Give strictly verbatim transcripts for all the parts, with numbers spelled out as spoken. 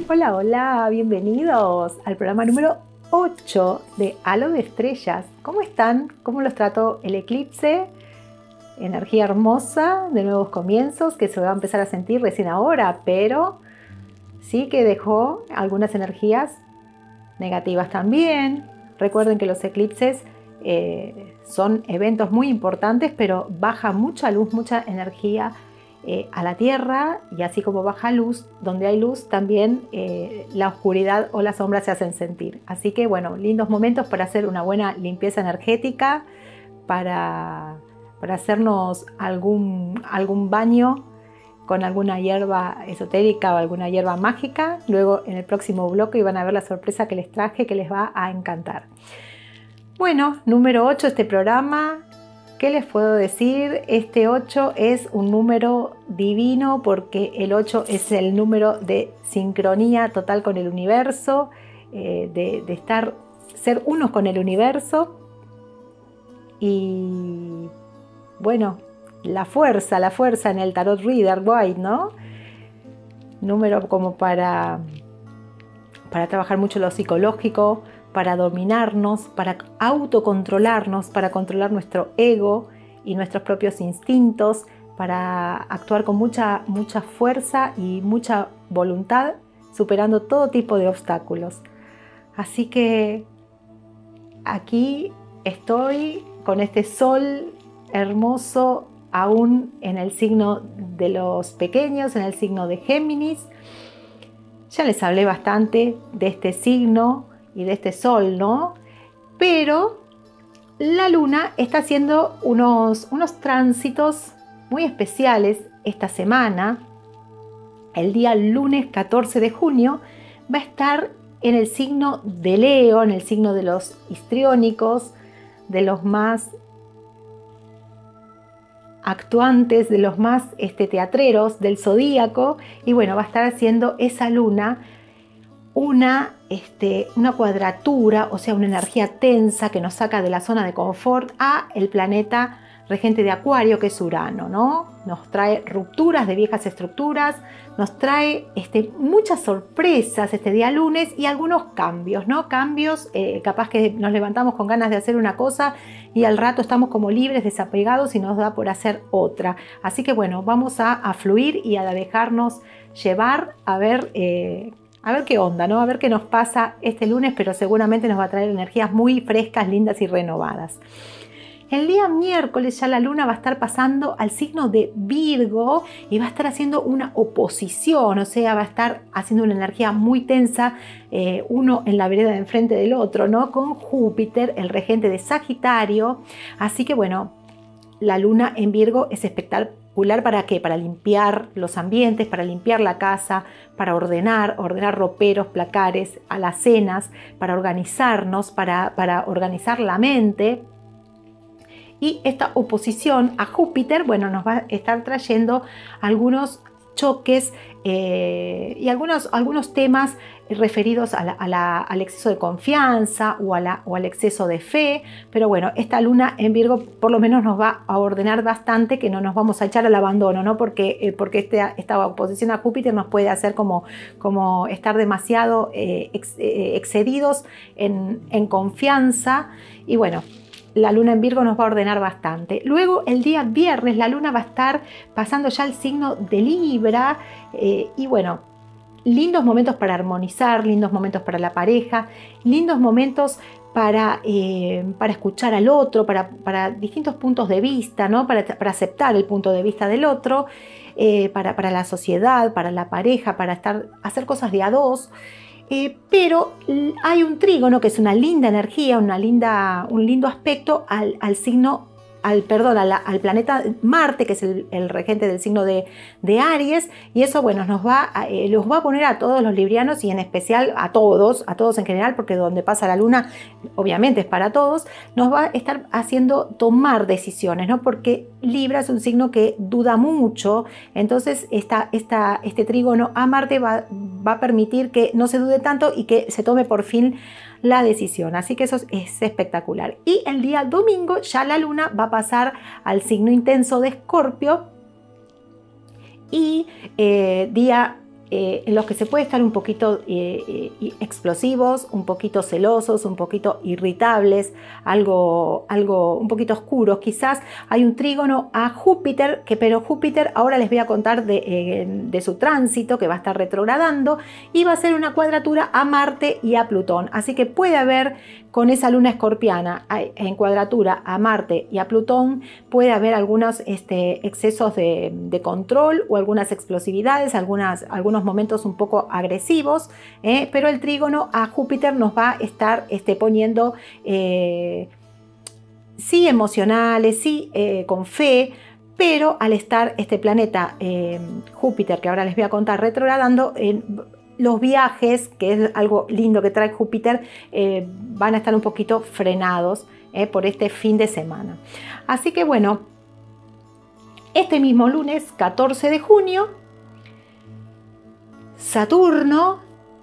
Hola, hola, bienvenidos al programa número ocho de Halo de Estrellas. ¿Cómo están? ¿Cómo los trató el eclipse? Energía hermosa de nuevos comienzos que se va a empezar a sentir recién ahora, pero sí que dejó algunas energías negativas también. Recuerden que los eclipses eh, son eventos muy importantes, pero baja mucha luz, mucha energía eh, a la Tierra, y así como baja luz, donde hay luz también eh, la oscuridad o las sombras se hacen sentir. Así que bueno, lindos momentos para hacer una buena limpieza energética, para, para hacernos algún, algún baño con alguna hierba esotérica o alguna hierba mágica. Luego en el próximo bloque van a ver la sorpresa que les traje, que les va a encantar. Bueno, número ocho este programa. ¿Qué les puedo decir? Este ocho es un número divino porque el ocho es el número de sincronía total con el universo, eh, de, de estar, ser unos con el universo. Y bueno, la fuerza, la fuerza en el Tarot Reader White, ¿no? Número como para, para trabajar mucho lo psicológico, para dominarnos, para autocontrolarnos, para controlar nuestro ego y nuestros propios instintos, para actuar con mucha, mucha fuerza y mucha voluntad, superando todo tipo de obstáculos. Así que aquí estoy con este sol hermoso, aún en el signo de los pequeños, en el signo de Géminis. Ya les hablé bastante de este signo y de este sol, ¿no? Pero la luna está haciendo unos, unos tránsitos muy especiales esta semana. El día lunes catorce de junio va a estar en el signo de Leo, en el signo de los histriónicos, de los más actuantes, de los más este, teatreros del zodíaco. Y bueno, va a estar haciendo esa luna una, este, una cuadratura, o sea, una energía tensa que nos saca de la zona de confort a el planeta regente de Acuario, que es Urano, ¿no? Nos trae rupturas de viejas estructuras, nos trae este, muchas sorpresas este día lunes y algunos cambios, ¿no? Cambios, eh, capaz que nos levantamos con ganas de hacer una cosa y al rato estamos como libres, desapegados y nos da por hacer otra. Así que bueno, vamos a, a fluir y a dejarnos llevar a ver... Eh, A ver qué onda, ¿no? A ver qué nos pasa este lunes, pero seguramente nos va a traer energías muy frescas, lindas y renovadas. El día miércoles ya la luna va a estar pasando al signo de Virgo y va a estar haciendo una oposición, o sea, va a estar haciendo una energía muy tensa, eh, uno en la vereda de enfrente del otro, ¿no? Con Júpiter, el regente de Sagitario. Así que bueno, la luna en Virgo es espectacular. ¿Para qué? Para limpiar los ambientes, para limpiar la casa, para ordenar, ordenar roperos, placares, alacenas, para organizarnos, para, para organizar la mente. Y esta oposición a Júpiter, bueno, nos va a estar trayendo algunos choques eh, y algunos, algunos temas referidos a la, a la, al exceso de confianza o, a la, o al exceso de fe. Pero bueno, esta luna en Virgo por lo menos nos va a ordenar bastante, que no nos vamos a echar al abandono, ¿no? Porque, eh, porque este, esta oposición a Júpiter nos puede hacer como, como estar demasiado eh, ex, eh, excedidos en, en confianza. Y bueno, la luna en Virgo nos va a ordenar bastante. Luego el día viernes la luna va a estar pasando ya al signo de Libra eh, y bueno, lindos momentos para armonizar, lindos momentos para la pareja, lindos momentos para, eh, para escuchar al otro, para, para distintos puntos de vista, ¿no? para, para aceptar el punto de vista del otro, eh, para, para la sociedad, para la pareja, para estar, hacer cosas de a dos. Eh, pero hay un trígono que es una linda energía, una linda, un lindo aspecto al, al signo, al, perdón, al, al planeta Marte, que es el, el regente del signo de, de Aries, y eso, bueno, nos va a, eh, los va a poner a todos los librianos y en especial a todos, a todos en general, porque donde pasa la luna, obviamente es para todos, nos va a estar haciendo tomar decisiones, ¿no? Porque Libra es un signo que duda mucho, entonces esta, esta, este trígono a Marte va, va a permitir que no se dude tanto y que se tome por fin la decisión. Así que eso es, es espectacular. Y el día domingo ya la luna va a pasar al signo intenso de Escorpio y eh, día eh, en los que se puede estar un poquito eh, eh, explosivos, un poquito celosos, un poquito irritables, algo, algo un poquito oscuros. Quizás hay un trígono a Júpiter, que, pero Júpiter ahora les voy a contar de, eh, de su tránsito, que va a estar retrogradando, y va a ser una cuadratura a Marte y a Plutón. Así que puede haber, con esa luna escorpiana en cuadratura a Marte y a Plutón, puede haber algunos este, excesos de, de control o algunas explosividades, algunas, algunos momentos un poco agresivos, eh, pero el trígono a Júpiter nos va a estar este, poniendo eh, sí emocionales, sí eh, con fe, pero al estar este planeta eh, Júpiter, que ahora les voy a contar, retrogradando, eh, los viajes, que es algo lindo que trae Júpiter, eh, van a estar un poquito frenados eh, por este fin de semana. Así que bueno, este mismo lunes catorce de junio, Saturno,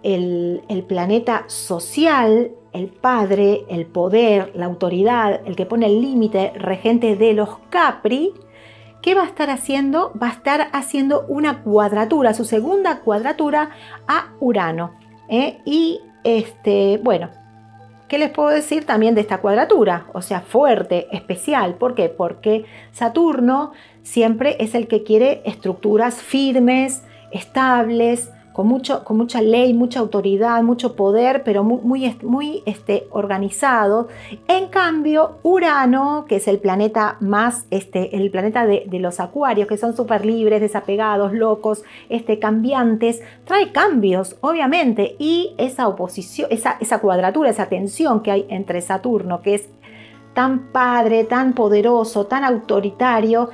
el, el planeta social, el padre, el poder, la autoridad, el que pone el límite, regente de los Capri, ¿qué va a estar haciendo? Va a estar haciendo una cuadratura, su segunda cuadratura a Urano. ¿eh? Y este, bueno, ¿qué les puedo decir también de esta cuadratura? O sea, fuerte, especial. ¿Por qué? Porque Saturno siempre es el que quiere estructuras firmes, estables, con, mucho, con mucha ley, mucha autoridad, mucho poder, pero muy, muy, muy este, organizado. En cambio, Urano, que es el planeta más, este, el planeta de, de los acuarios, que son súper libres, desapegados, locos, este, cambiantes, trae cambios, obviamente, y esa oposición, esa, esa cuadratura, esa tensión que hay entre Saturno, que es tan padre, tan poderoso, tan autoritario,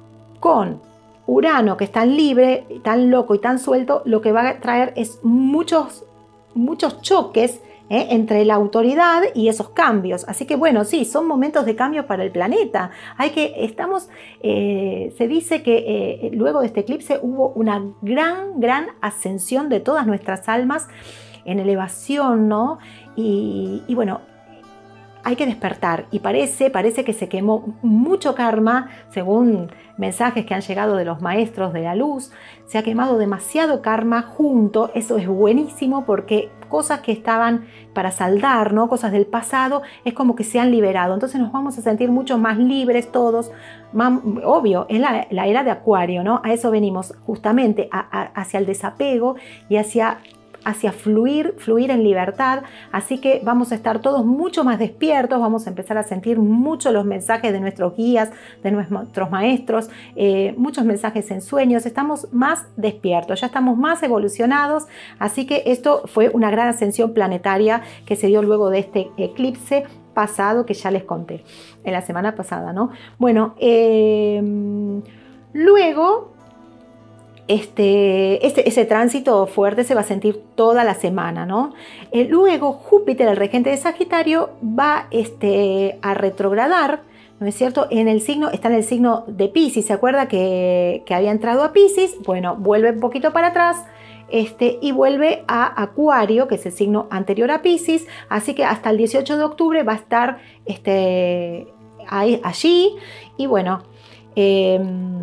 con Urano, que es tan libre, tan loco y tan suelto, lo que va a traer es muchos, muchos choques ¿eh? entre la autoridad y esos cambios. Así que bueno, sí, son momentos de cambio para el planeta. Hay que, estamos, eh, se dice que eh, luego de este eclipse hubo una gran, gran ascensión de todas nuestras almas en elevación, ¿no? Y, y bueno, hay que despertar y parece, parece que se quemó mucho karma, según mensajes que han llegado de los maestros de la luz, se ha quemado demasiado karma junto. Eso es buenísimo porque cosas que estaban para saldar, ¿no? Cosas del pasado, es como que se han liberado. Entonces nos vamos a sentir mucho más libres todos. Más, obvio, es la, la era de Acuario, ¿no? A eso venimos justamente, a, a, hacia el desapego y hacia... hacia fluir, fluir en libertad. Así que vamos a estar todos mucho más despiertos, vamos a empezar a sentir mucho los mensajes de nuestros guías, de nuestros maestros, eh, muchos mensajes en sueños. Estamos más despiertos, ya estamos más evolucionados. Así que esto fue una gran ascensión planetaria que se dio luego de este eclipse pasado que ya les conté en la semana pasada, ¿no? Bueno, eh, luego Este, ese, ese tránsito fuerte se va a sentir toda la semana, ¿no? Eh, luego Júpiter, el regente de Sagitario, va este, a retrogradar, ¿no es cierto? En el signo, está en el signo de Piscis. ¿Se acuerda que, que había entrado a Piscis? Bueno, vuelve un poquito para atrás este, y vuelve a Acuario, que es el signo anterior a Piscis. Así que hasta el dieciocho de octubre va a estar este, ahí, allí. Y bueno, eh,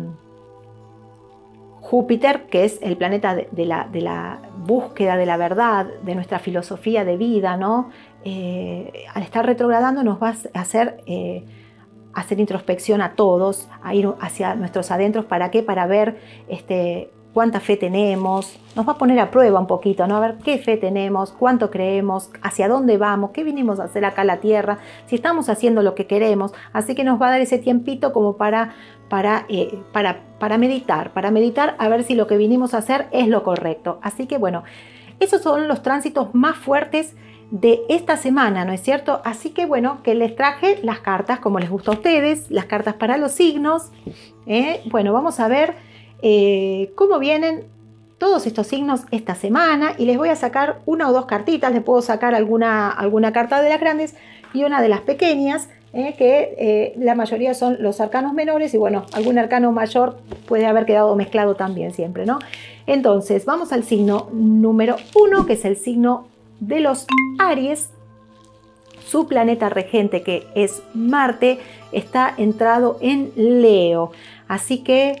Júpiter, que es el planeta de, de, la, de la búsqueda de la verdad, de nuestra filosofía de vida, ¿no? Eh, al estar retrogradando nos va a hacer, eh, hacer introspección a todos, a ir hacia nuestros adentros. ¿Para qué? Para ver este, cuánta fe tenemos. Nos va a poner a prueba un poquito, ¿no? A ver qué fe tenemos, cuánto creemos, hacia dónde vamos, qué vinimos a hacer acá a la Tierra, si estamos haciendo lo que queremos. Así que nos va a dar ese tiempito como para... Para, eh, para, para meditar, para meditar a ver si lo que vinimos a hacer es lo correcto. Así que bueno, esos son los tránsitos más fuertes de esta semana, ¿no es cierto? Así que bueno, que les traje las cartas como les gusta a ustedes, las cartas para los signos. ¿eh? Bueno, vamos a ver eh, cómo vienen todos estos signos esta semana y les voy a sacar una o dos cartitas. Les puedo sacar alguna, alguna carta de las grandes y una de las pequeñas. Eh, que eh, la mayoría son los arcanos menores y bueno, algún arcano mayor puede haber quedado mezclado también siempre, ¿no? Entonces, vamos al signo número uno, que es el signo de los Aries. Su planeta regente, que es Marte, está entrado en Leo. Así que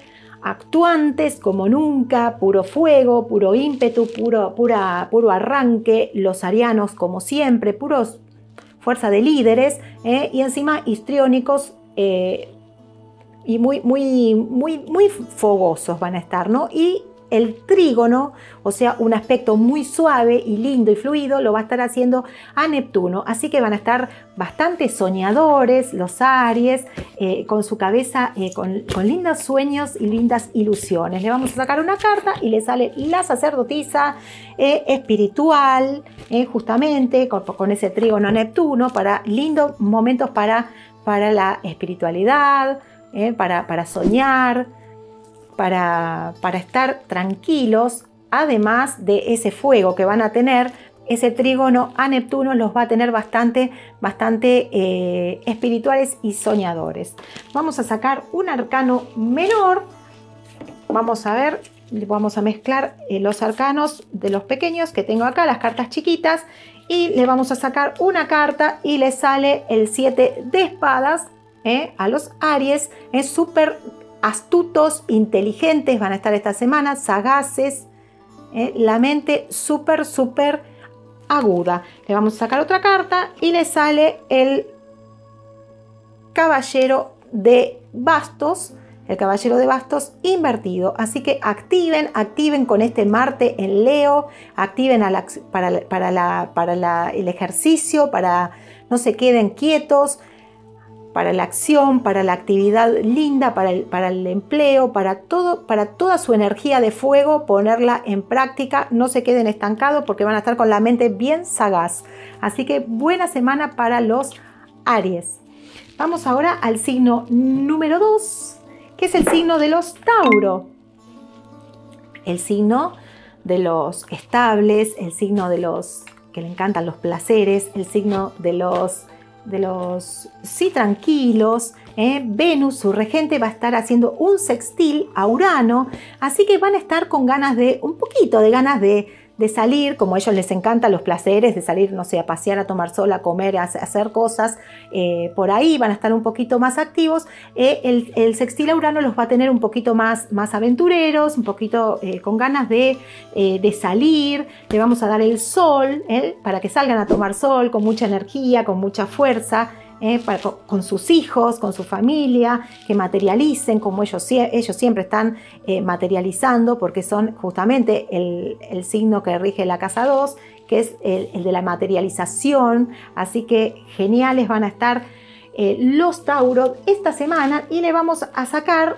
actuantes como nunca, puro fuego, puro ímpetu, puro, pura, puro arranque, los arianos como siempre, puros fuerza de líderes, ¿eh? Y encima histriónicos eh, y muy, muy, muy, muy fogosos van a estar, ¿no? Y el trígono, o sea, un aspecto muy suave y lindo y fluido, lo va a estar haciendo a Neptuno. Así que van a estar bastante soñadores los Aries, eh, con su cabeza, eh, con, con lindos sueños y lindas ilusiones. Le vamos a sacar una carta y le sale la sacerdotisa eh, espiritual, eh, justamente con, con ese trígono a Neptuno, para lindos momentos para, para la espiritualidad, eh, para, para soñar, Para, para estar tranquilos, además de ese fuego que van a tener. Ese trígono a Neptuno los va a tener bastante, bastante eh, espirituales y soñadores. Vamos a sacar un arcano menor. Vamos a ver, vamos a mezclar eh, los arcanos de los pequeños que tengo acá, las cartas chiquitas, y le vamos a sacar una carta y le sale el siete de espadas eh, a los Aries. Es súper astutos, inteligentes van a estar esta semana, sagaces, eh, la mente súper, súper aguda. Le vamos a sacar otra carta y le sale el caballero de bastos, el caballero de bastos invertido. Así que activen, activen con este Marte en Leo, activen a la, para, para, la, para la, el ejercicio, para no se queden quietos, para la acción, para la actividad linda, para el, para el empleo, para, todo, para toda su energía de fuego, ponerla en práctica. No se queden estancados porque van a estar con la mente bien sagaz. Así que buena semana para los Aries. Vamos ahora al signo número dos, que es el signo de los Tauro. El signo de los estables, el signo de los que le encantan los placeres, el signo de los de los sí tranquilos. eh. Venus, su regente, va a estar haciendo un sextil a Urano, así que van a estar con ganas de, un poquito de ganas de, de salir, como a ellos les encantan los placeres, de salir, no sé, a pasear, a tomar sol, a comer, a hacer cosas, eh, por ahí van a estar un poquito más activos. Eh, el, el sextil a Urano los va a tener un poquito más, más aventureros, un poquito eh, con ganas de, eh, de salir. Le vamos a dar el sol, eh, para que salgan a tomar sol con mucha energía, con mucha fuerza. Eh, para, con sus hijos, con su familia, que materialicen como ellos, ellos siempre están eh, materializando, porque son justamente el, el signo que rige la casa dos, que es el, el de la materialización. Así que geniales van a estar eh, los Tauros esta semana, y le vamos a sacar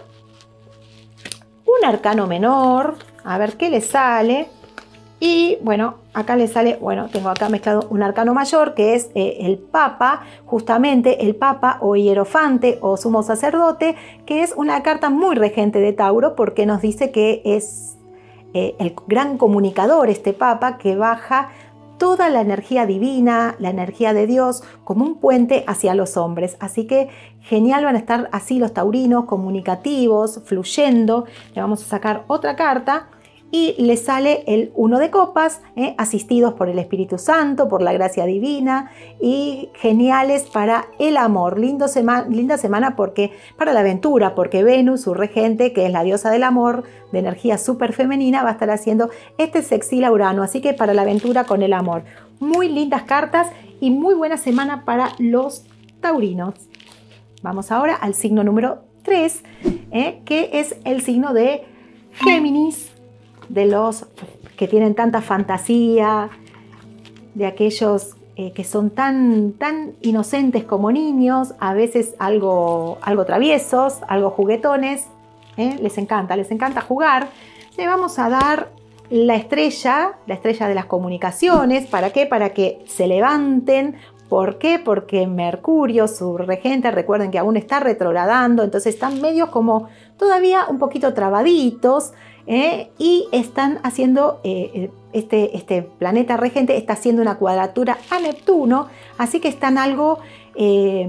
un arcano menor, a ver qué le sale. Y bueno, acá le sale, bueno, tengo acá mezclado un arcano mayor, que es eh, el Papa, justamente el Papa o Hierofante o Sumo Sacerdote, que es una carta muy regente de Tauro, porque nos dice que es eh, el gran comunicador, este Papa, que baja toda la energía divina, la energía de Dios, como un puente hacia los hombres. Así que genial van a estar así los taurinos, comunicativos, fluyendo. Le vamos a sacar otra carta. Y le sale el uno de copas, eh, asistidos por el Espíritu Santo, por la gracia divina, y geniales para el amor. Lindo sema linda semana porque, para la aventura, porque Venus, su regente, que es la diosa del amor, de energía súper femenina, va a estar haciendo este sextil a Urano. Así que para la aventura con el amor. Muy lindas cartas y muy buena semana para los taurinos. Vamos ahora al signo número tres, eh, que es el signo de Géminis, de los que tienen tanta fantasía, de aquellos eh, que son tan, tan inocentes como niños, a veces algo, algo traviesos, algo juguetones, ¿eh? les encanta, les encanta jugar. Le vamos a dar la estrella, la estrella de las comunicaciones. ¿Para qué? Para que se levanten. ¿Por qué? Porque Mercurio, su regente, recuerden que aún está retrogradando, entonces están medio como todavía un poquito trabaditos, ¿eh? Y están haciendo, eh, este, este planeta regente está haciendo una cuadratura a Neptuno, así que están algo, eh,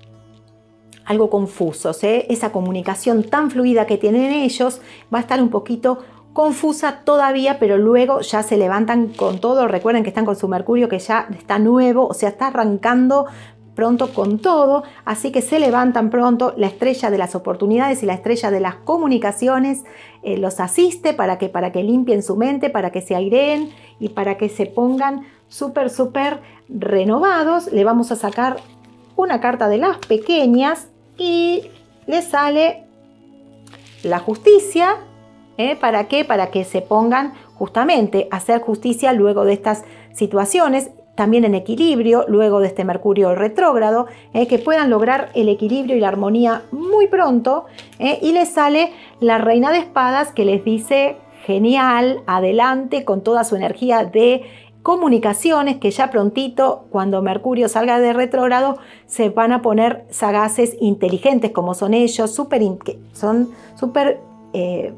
algo confusos, ¿eh? Esa comunicación tan fluida que tienen ellos va a estar un poquito confusa todavía, pero luego ya se levantan con todo. Recuerden que están con su Mercurio, que ya está nuevo, o sea, está arrancando pronto con todo, así que se levantan pronto. La estrella de las oportunidades y la estrella de las comunicaciones eh, los asiste para que, para que limpien su mente, para que se aireen y para que se pongan súper, súper renovados. Le vamos a sacar una carta de las pequeñas y le sale la justicia. ¿Eh? ¿Para qué? Para que se pongan justamente a hacer justicia luego de estas situaciones, también en equilibrio, luego de este Mercurio retrógrado, ¿eh? Que puedan lograr el equilibrio y la armonía muy pronto. ¿eh? Y les sale la Reina de Espadas, que les dice, genial, adelante con toda su energía de comunicaciones, que ya prontito, cuando Mercurio salga de retrógrado, se van a poner sagaces, inteligentes como son ellos, súper, son súper... Eh,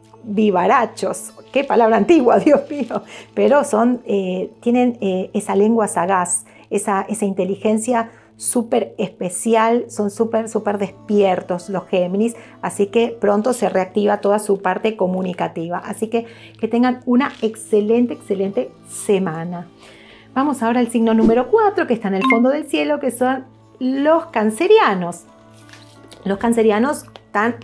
vivarachos, qué palabra antigua, Dios mío, pero son, eh, tienen eh, esa lengua sagaz, esa, esa inteligencia súper especial, son súper, súper despiertos los Géminis, así que pronto se reactiva toda su parte comunicativa, así que que tengan una excelente, excelente semana. Vamos ahora al signo número cuatro, que está en el fondo del cielo, que son los cancerianos. Los cancerianos tan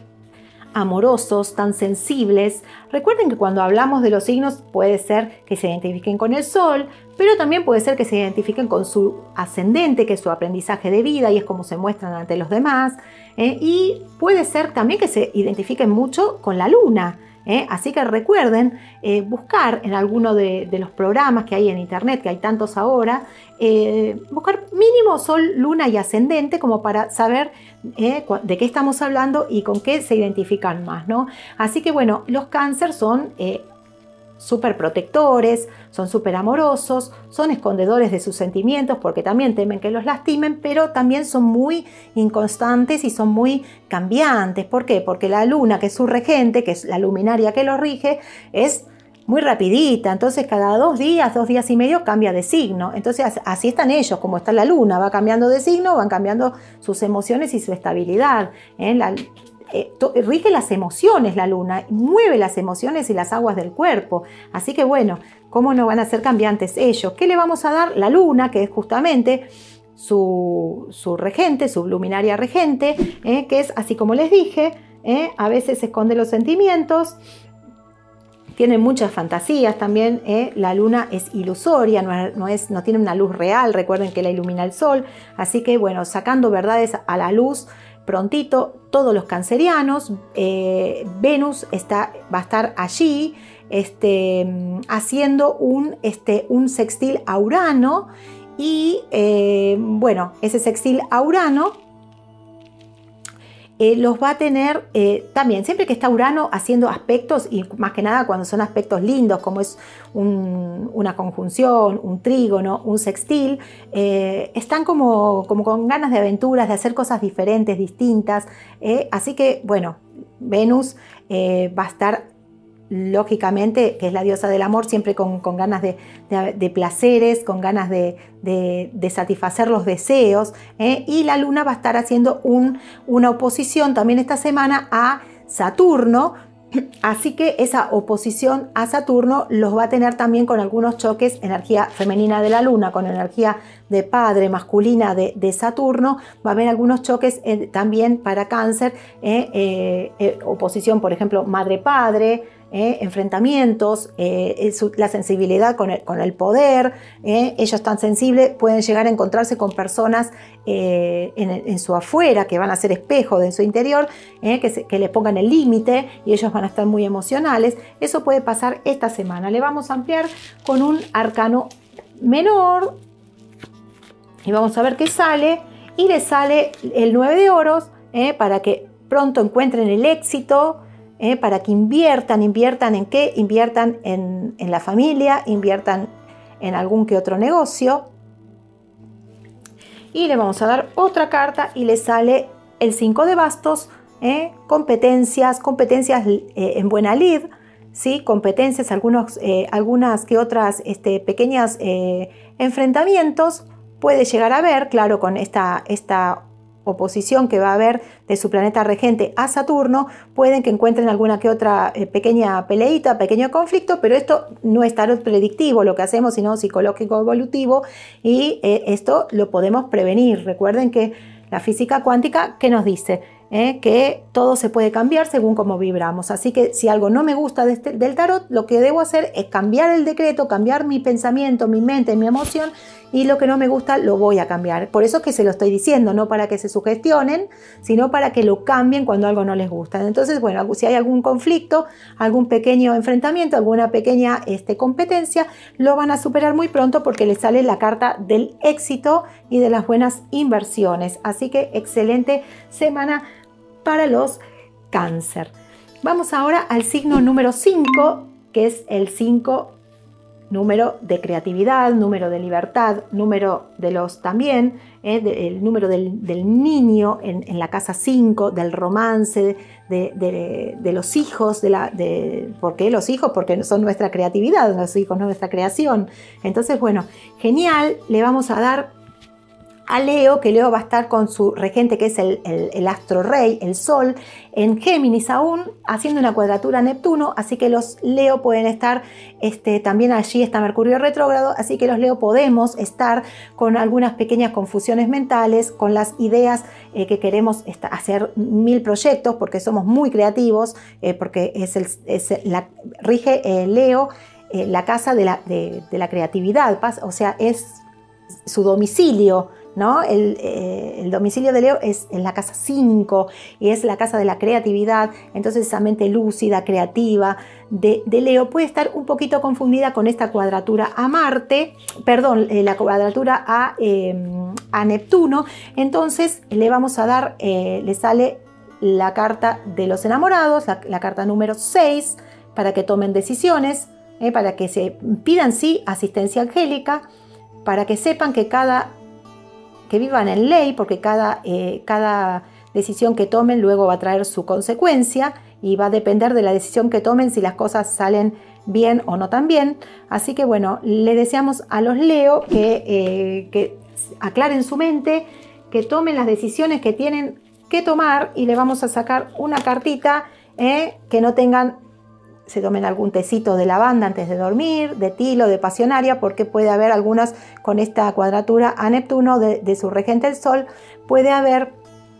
amorosos, tan sensibles. Recuerden que cuando hablamos de los signos puede ser que se identifiquen con el sol, pero también puede ser que se identifiquen con su ascendente, que es su aprendizaje de vida y es como se muestran ante los demás. ¿eh? Y puede ser también que se identifiquen mucho con la luna. ¿eh? Así que recuerden eh, buscar en alguno de, de los programas que hay en internet, que hay tantos ahora, eh, buscar mínimo sol, luna y ascendente como para saber eh, de qué estamos hablando y con qué se identifican más, ¿no? Así que bueno, los cáncer son eh, súper protectores, son súper amorosos, son escondedores de sus sentimientos porque también temen que los lastimen, pero también son muy inconstantes y son muy cambiantes. ¿Por qué? Porque la luna, que es su regente, que es la luminaria que los rige, es muy rapidita, entonces cada dos días, dos días y medio cambia de signo. Entonces así están ellos, como está la luna, va cambiando de signo, van cambiando sus emociones y su estabilidad. ¿eh? La, Eh, rige las emociones la luna, mueve las emociones y las aguas del cuerpo. Así que bueno, ¿cómo no van a ser cambiantes ellos? ¿Qué le vamos a dar? La luna, que es justamente su, su regente, su luminaria regente, eh, que es así como les dije, eh, a veces esconde los sentimientos, tiene muchas fantasías también. Eh, la luna es ilusoria, no, es, no, es, no tiene una luz real, recuerden que la ilumina el sol. Así que bueno, sacando verdades a la luz, prontito todos los cancerianos, eh, Venus está, va a estar allí este, haciendo un, este, un sextil a Urano y eh, bueno, ese sextil a Urano eh, los va a tener eh, también, siempre que está Urano haciendo aspectos, y más que nada cuando son aspectos lindos, como es un, una conjunción, un trígono, un sextil, eh, están como, como con ganas de aventuras, de hacer cosas diferentes, distintas. Eh, así que, bueno, Venus eh, va a estar, lógicamente, que es la diosa del amor, siempre con, con ganas de, de, de placeres, con ganas de, de, de satisfacer los deseos, ¿eh? Y la luna va a estar haciendo un, una oposición también esta semana a Saturno, así que esa oposición a Saturno los va a tener también con algunos choques, energía femenina de la luna con energía de padre, masculina de, de Saturno. Va a haber algunos choques eh, también para Cáncer, eh, eh, eh, oposición, por ejemplo, madre-padre, Eh, enfrentamientos, eh, su, la sensibilidad con el, con el poder. Eh, ellos tan sensibles pueden llegar a encontrarse con personas eh, en, en su afuera que van a ser espejo de su interior, eh, que, se, que les pongan el límite y ellos van a estar muy emocionales. Eso puede pasar esta semana. Le vamos a ampliar con un arcano menor y vamos a ver qué sale. Y le sale el nueve de oros, eh, para que pronto encuentren el éxito. Eh, para que inviertan, inviertan en qué, inviertan en, en la familia, inviertan en algún que otro negocio. Y le vamos a dar otra carta y le sale el cinco de bastos, eh, competencias, competencias eh, en buena lid, ¿sí? Competencias, algunos, eh, algunas que otras este, pequeñas eh, enfrentamientos puede llegar a haber, claro, con esta, esta oposición que va a haber de su planeta regente a Saturno, pueden que encuentren alguna que otra eh, pequeña peleita, pequeño conflicto, pero esto no es tarot predictivo lo que hacemos, sino psicológico evolutivo, y eh, esto lo podemos prevenir. Recuerden que la física cuántica, ¿qué nos dice? Eh, que todo se puede cambiar según cómo vibramos. Así que si algo no me gusta de este, del tarot, lo que debo hacer es cambiar el decreto, cambiar mi pensamiento, mi mente, mi emoción, y lo que no me gusta lo voy a cambiar. Por eso es que se lo estoy diciendo, no para que se sugestionen, sino para que lo cambien cuando algo no les gusta. Entonces, bueno, si hay algún conflicto, algún pequeño enfrentamiento, alguna pequeña este, competencia, lo van a superar muy pronto porque les sale la carta del éxito y de las buenas inversiones. Así que excelente semana para los Cáncer. Vamos ahora al signo número cinco, que es el cinco, número de creatividad, número de libertad, número de los también, eh, de, el número del, del niño en, en la casa cinco, del romance, de, de, de los hijos, de la, de, ¿por qué los hijos? Porque son nuestra creatividad, los hijos, no nuestra creación. Entonces, bueno, genial, le vamos a dar a Leo, que Leo va a estar con su regente, que es el, el, el astro rey, el sol, en Géminis aún, haciendo una cuadratura a Neptuno, así que los Leo pueden estar, este, también allí está Mercurio retrógrado, así que los Leo podemos estar con algunas pequeñas confusiones mentales, con las ideas eh, que queremos hacer mil proyectos, porque somos muy creativos, eh, porque es el, es la, rige eh, Leo eh, la casa de la, de, de la creatividad, o sea, es su domicilio, ¿no? El, eh, el domicilio de Leo es en la casa cinco y es la casa de la creatividad. Entonces esa mente lúcida, creativa de, de Leo puede estar un poquito confundida con esta cuadratura a Marte, perdón, eh, la cuadratura a, eh, a Neptuno. Entonces le vamos a dar, eh, le sale la carta de los enamorados, la, la carta número seis, para que tomen decisiones, eh, para que se pidan sí asistencia angélica, para que sepan que cada que vivan en ley, porque cada, eh, cada decisión que tomen luego va a traer su consecuencia y va a depender de la decisión que tomen si las cosas salen bien o no tan bien. Así que bueno, le deseamos a los Leo que, eh, que aclaren su mente, que tomen las decisiones que tienen que tomar, y le vamos a sacar una cartita eh, que no tengan, se tomen algún tecito de lavanda antes de dormir, de tilo, de pasionaria, porque puede haber algunas con esta cuadratura a Neptuno de, de su regente el Sol, puede haber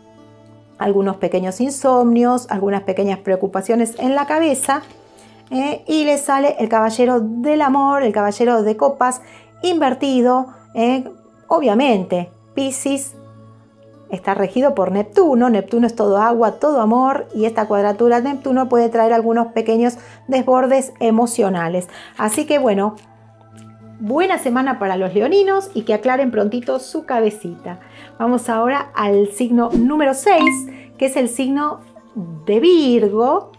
algunos pequeños insomnios, algunas pequeñas preocupaciones en la cabeza, eh, y le sale el caballero del amor, el caballero de copas invertido, eh, obviamente Piscis está regido por Neptuno. Neptuno es todo agua, todo amor, y esta cuadratura de Neptuno puede traer algunos pequeños desbordes emocionales. Así que bueno, buena semana para los leoninos y que aclaren prontito su cabecita. Vamos ahora al signo número seis, que es el signo de Virgo.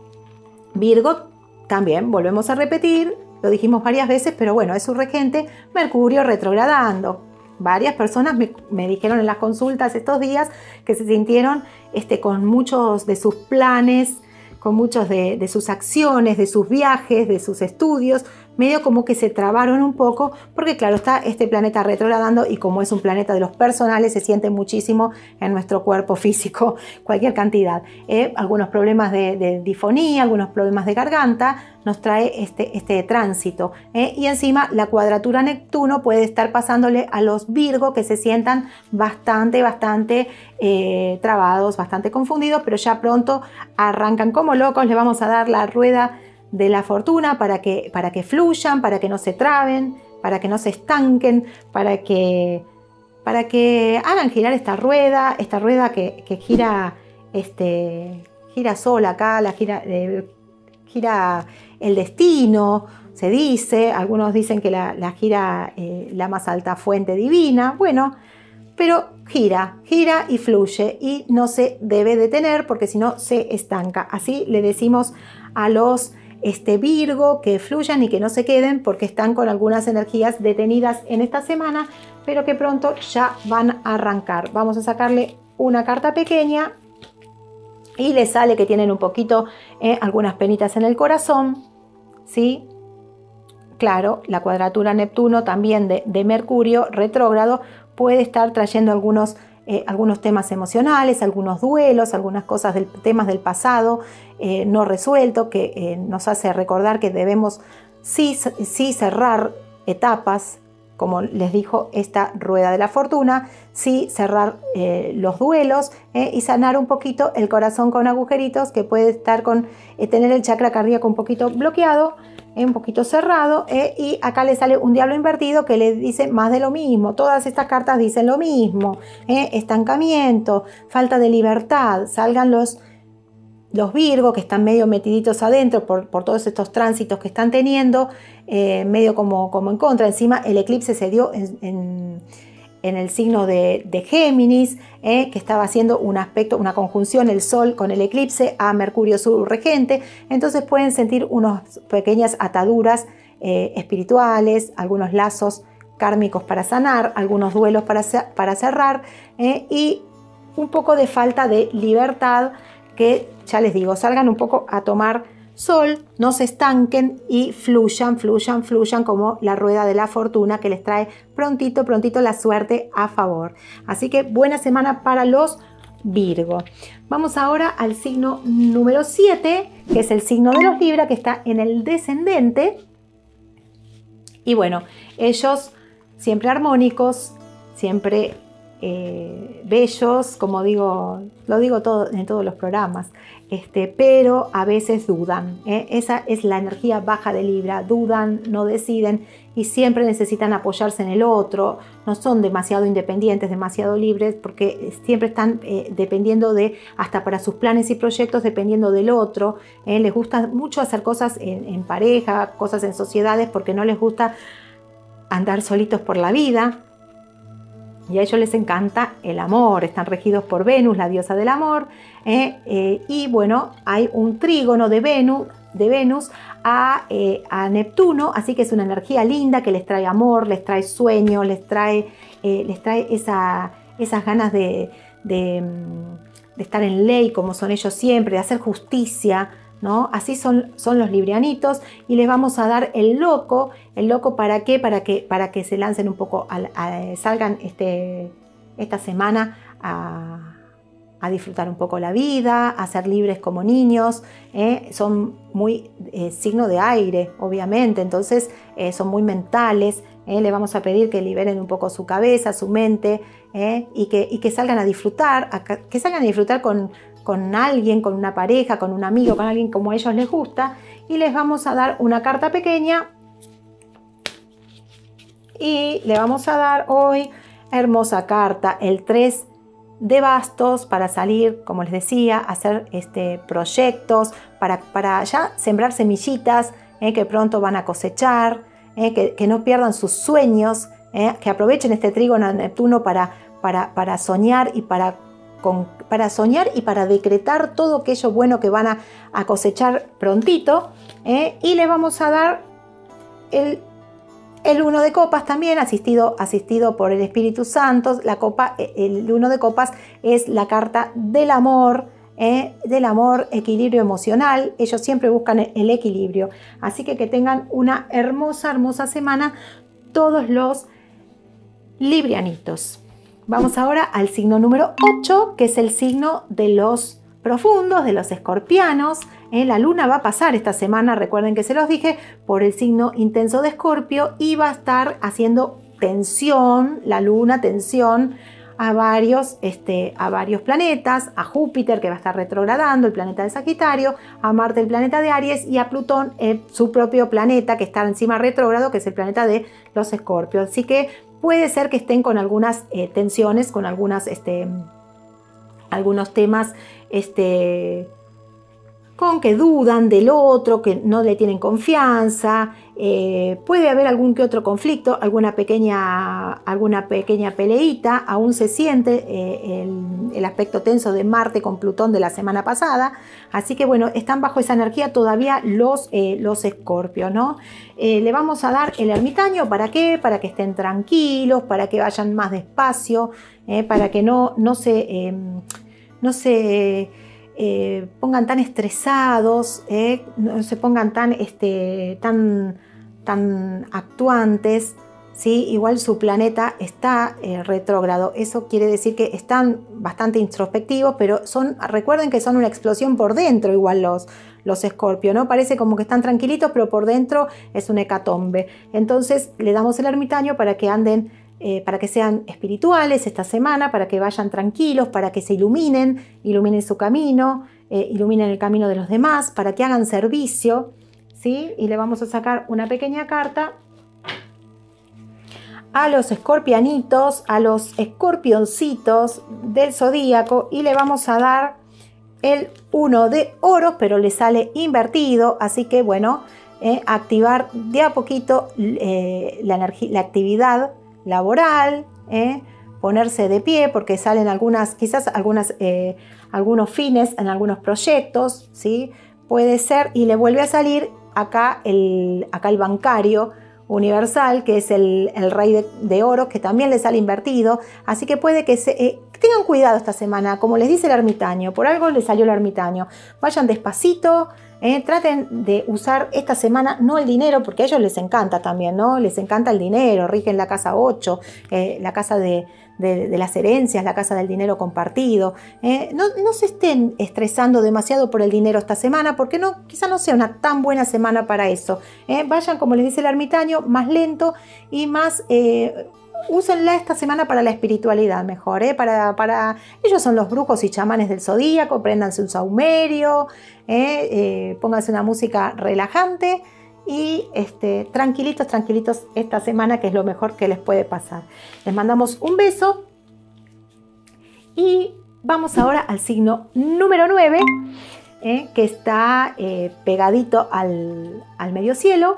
Virgo también, volvemos a repetir, lo dijimos varias veces, pero bueno, es su regente Mercurio retrogradando. Varias personas me, me dijeron en las consultas estos días que se sintieron este, con muchos de sus planes, con muchos de, de sus acciones, de sus viajes, de sus estudios, medio como que se trabaron un poco, porque claro, está este planeta retrogradando y como es un planeta de los personales, se siente muchísimo en nuestro cuerpo físico, cualquier cantidad. Eh, algunos problemas de, de difonía, algunos problemas de garganta, nos trae este, este tránsito. Eh, y encima la cuadratura Neptuno puede estar pasándole a los Virgo, que se sientan bastante, bastante eh, trabados, bastante confundidos, pero ya pronto arrancan como locos. Le vamos a dar la rueda de la fortuna para que, para que fluyan, para que no se traben, para que no se estanquen, para que, para que hagan girar esta rueda, esta rueda que, que gira, este, gira sola acá, la gira, eh, gira el destino, se dice, algunos dicen que la, la gira eh, la más alta fuente divina, bueno, pero gira, gira y fluye y no se debe detener porque si no se estanca. Así le decimos a los Este Virgo que fluyan y que no se queden porque están con algunas energías detenidas en esta semana, pero que pronto ya van a arrancar. Vamos a sacarle una carta pequeña y le sale que tienen un poquito, eh, algunas penitas en el corazón, ¿sí? Claro, la cuadratura Neptuno también de, de Mercurio retrógrado puede estar trayendo algunos eh, algunos temas emocionales, algunos duelos, algunas cosas del temas del pasado eh, no resueltos, que eh, nos hace recordar que debemos sí, sí cerrar etapas, como les dijo esta rueda de la fortuna, sí cerrar eh, los duelos eh, y sanar un poquito el corazón con agujeritos, que puede estar con eh, tener el chakra cardíaco un poquito bloqueado, eh, un poquito cerrado, eh, y acá le sale un diablo invertido que le dice más de lo mismo. Todas estas cartas dicen lo mismo, eh, estancamiento, falta de libertad. Salgan los Los Virgos, que están medio metiditos adentro por, por todos estos tránsitos que están teniendo, eh, medio como, como en contra. Encima el eclipse se dio en, en, en el signo de, de Géminis, eh, que estaba haciendo un aspecto, una conjunción el Sol con el eclipse a Mercurio Sur regente. Entonces pueden sentir unas pequeñas ataduras eh, espirituales, algunos lazos kármicos para sanar, algunos duelos para, para cerrar, eh, y un poco de falta de libertad, que ya les digo, salgan un poco a tomar sol, no se estanquen y fluyan, fluyan, fluyan como la rueda de la fortuna, que les trae prontito, prontito la suerte a favor. Así que buena semana para los Virgo. Vamos ahora al signo número siete, que es el signo de los Libra, que está en el descendente. Y bueno, ellos siempre armónicos, siempre Eh, bellos, como digo, lo digo todo, en todos los programas, este, pero a veces dudan, ¿eh? Esa es la energía baja de Libra, dudan, no deciden y siempre necesitan apoyarse en el otro, no son demasiado independientes, demasiado libres, porque siempre están eh, dependiendo de, hasta para sus planes y proyectos, dependiendo del otro, ¿eh? Les gusta mucho hacer cosas en, en pareja, cosas en sociedades, porque no les gusta andar solitos por la vida. Y a ellos les encanta el amor, están regidos por Venus, la diosa del amor, eh, eh, y bueno, hay un trígono de Venus, de Venus a, eh, a Neptuno, así que es una energía linda que les trae amor, les trae sueños, les trae, eh, les trae esa, esas ganas de, de, de estar en ley, como son ellos siempre, de hacer justicia, ¿no? Así son, son los librianitos, y les vamos a dar el loco. ¿El loco para qué? Para que, para que se lancen un poco, a, a, salgan este, esta semana a, a disfrutar un poco la vida, a ser libres como niños. ¿eh? Son muy eh, signo de aire, obviamente, entonces eh, son muy mentales. ¿eh? Le vamos a pedir que liberen un poco su cabeza, su mente, ¿eh? y, que, y que salgan a disfrutar, a, que salgan a disfrutar con con alguien, con una pareja, con un amigo, con alguien como a ellos les gusta. Y les vamos a dar una carta pequeña, y le vamos a dar hoy, hermosa carta, el tres de bastos, para salir, como les decía, a hacer este, proyectos, para, para ya sembrar semillitas eh, que pronto van a cosechar, eh, que, que no pierdan sus sueños, eh, que aprovechen este trígono a Neptuno para, para, para soñar y para Con, para soñar y para decretar todo aquello bueno que van a, a cosechar prontito, ¿eh? Y le vamos a dar el, el uno de copas también, asistido, asistido por el Espíritu Santo. La copa, el uno de copas es la carta del amor, ¿eh? Del amor, equilibrio emocional. Ellos siempre buscan el equilibrio. Así que que tengan una hermosa, hermosa semana todos los librianitos. Vamos ahora al signo número ocho, que es el signo de los profundos, de los escorpianos. ¿eh? La luna va a pasar esta semana, recuerden que se los dije, por el signo intenso de Escorpio, y va a estar haciendo tensión, la luna, tensión a varios, este, a varios planetas, a Júpiter, que va a estar retrogradando, el planeta de Sagitario, a Marte, el planeta de Aries, y a Plutón, eh, su propio planeta, que está encima retrógrado, que es el planeta de los Escorpios. Así que puede ser que estén con algunas eh, tensiones, con algunas, este, algunos temas, este, con que dudan del otro, que no le tienen confianza. Eh, puede haber algún que otro conflicto, alguna pequeña, alguna pequeña peleita. Aún se siente eh, el, el aspecto tenso de Marte con Plutón de la semana pasada. Así que bueno, están bajo esa energía todavía los, eh, los Escorpios, ¿no? Eh, le vamos a dar el ermitaño. ¿Para qué? Para que estén tranquilos, para que vayan más despacio, eh, para que no, no se... Eh, no se Eh, pongan tan estresados, eh, no se pongan tan, este, tan, tan actuantes, ¿sí? Igual su planeta está eh, retrógrado. Eso quiere decir que están bastante introspectivos, pero son, recuerden que son una explosión por dentro igual los, los Escorpio, ¿no? Parece como que están tranquilitos, pero por dentro es un hecatombe. Entonces le damos el ermitaño para que anden, eh, para que sean espirituales esta semana, para que vayan tranquilos, para que se iluminen, iluminen su camino, eh, iluminen el camino de los demás, para que hagan servicio, ¿sí? Y le vamos a sacar una pequeña carta a los escorpianitos, a los escorpioncitos del zodíaco, y le vamos a dar el uno de oros, pero le sale invertido, así que bueno, eh, activar de a poquito eh, la, energía, la actividad laboral, eh, ponerse de pie, porque salen algunas, quizás algunas, eh, algunos fines en algunos proyectos, ¿sí? Puede ser, y le vuelve a salir acá el, acá el bancario universal, que es el, el rey de, de oro, que también le sale invertido, así que puede que se, eh, tengan cuidado esta semana, como les dice el ermitaño, por algo les salió el ermitaño, vayan despacito, eh, traten de usar esta semana no el dinero, porque a ellos les encanta también, ¿no? Les encanta el dinero, rigen la casa ocho, eh, la casa de, de, de las herencias, la casa del dinero compartido. Eh, no, no se estén estresando demasiado por el dinero esta semana, porque no, quizá no sea una tan buena semana para eso. Eh, vayan, como les dice el ermitaño, más lento y más... Eh, úsenla esta semana para la espiritualidad mejor, ¿eh? para, para ellos son los brujos y chamanes del zodíaco, préndanse un saumerio, ¿eh? Eh, pónganse una música relajante y este, tranquilitos, tranquilitos esta semana, que es lo mejor que les puede pasar. Les mandamos un beso y vamos ahora al signo número nueve, ¿eh? que está eh, pegadito al, al medio cielo,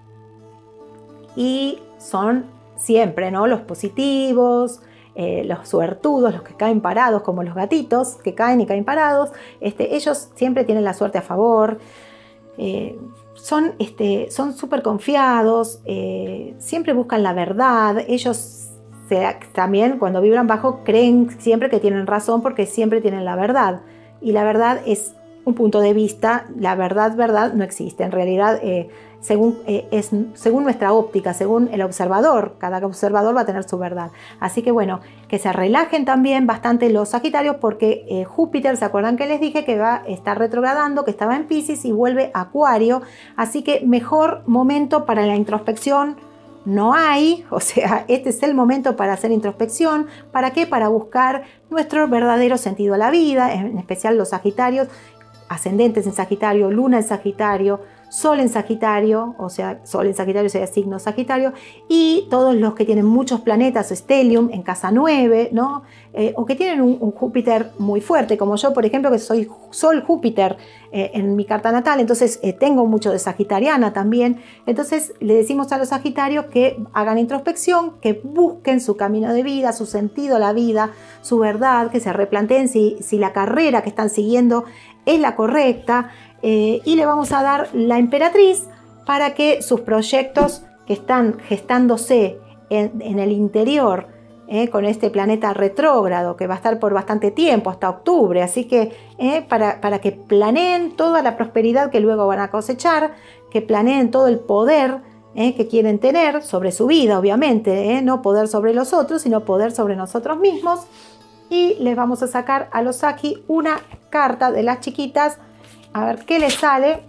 y son siempre, ¿no? Los positivos, eh, los suertudos, los que caen parados, como los gatitos que caen y caen parados. Este, ellos siempre tienen la suerte a favor. Eh, son este, son súper confiados, eh, siempre buscan la verdad. Ellos se, también, cuando vibran bajo, creen siempre que tienen razón, porque siempre tienen la verdad. Y la verdad es un punto de vista. La verdad, verdad no existe. En realidad, eh, Según, eh, es, según nuestra óptica, según el observador, cada observador va a tener su verdad. Así que bueno, que se relajen también bastante los Sagitarios, porque eh, Júpiter, ¿se acuerdan que les dije que va a estar retrogradando, que estaba en Piscis y vuelve a Acuario? Así que mejor momento para la introspección no hay, o sea, este es el momento para hacer introspección. ¿Para qué? Para buscar nuestro verdadero sentido a la vida, en especial los Sagitarios, ascendentes en Sagitario, Luna en Sagitario, Sol en Sagitario, o sea, Sol en Sagitario sería signo Sagitario, y todos los que tienen muchos planetas, stellium, en casa nueve, ¿no? Eh, o que tienen un, un Júpiter muy fuerte, como yo, por ejemplo, que soy Sol Júpiter eh, en mi carta natal, entonces eh, tengo mucho de Sagitariana también. Entonces le decimos a los Sagitarios que hagan introspección, que busquen su camino de vida, su sentido a la vida, su verdad, que se replanteen si, si la carrera que están siguiendo es la correcta. Eh, y le vamos a dar la emperatriz para que sus proyectos que están gestándose en, en el interior, eh, con este planeta retrógrado que va a estar por bastante tiempo, hasta octubre, así que eh, para, para que planeen toda la prosperidad que luego van a cosechar, que planeen todo el poder eh, que quieren tener sobre su vida, obviamente, eh, no poder sobre los otros, sino poder sobre nosotros mismos. Y les vamos a sacar a los Sagi una carta de las chiquitas, a ver qué les sale.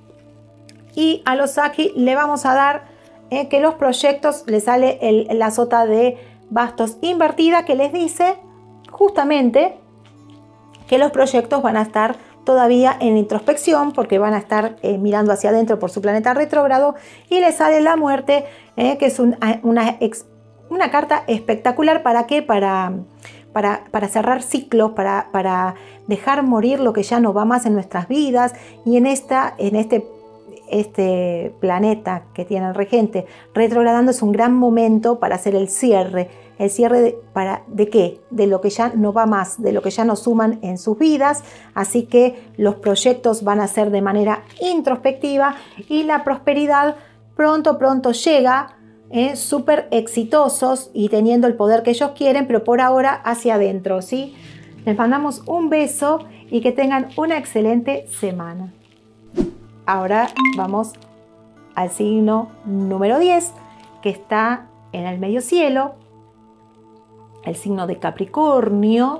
Y a los Sagi le vamos a dar eh, que los proyectos, le sale el, la sota de bastos invertida, que les dice justamente que los proyectos van a estar todavía en introspección, porque van a estar eh, mirando hacia adentro por su planeta retrógrado. Y le sale la muerte, eh, que es un, una, una carta espectacular. ¿Para qué? Para... Para, para cerrar ciclos, para, para dejar morir lo que ya no va más en nuestras vidas. Y en, esta, en este, este planeta que tiene el regente retrogradando es un gran momento para hacer el cierre. ¿El cierre de, para, de qué? De lo que ya no va más, de lo que ya no suman en sus vidas. Así que los proyectos van a ser de manera introspectiva y la prosperidad pronto, pronto llega. Eh, súper exitosos y teniendo el poder que ellos quieren, pero por ahora hacia adentro, ¿sí? Les mandamos un beso y que tengan una excelente semana. Ahora vamos al signo número diez, que está en el medio cielo, el signo de Capricornio,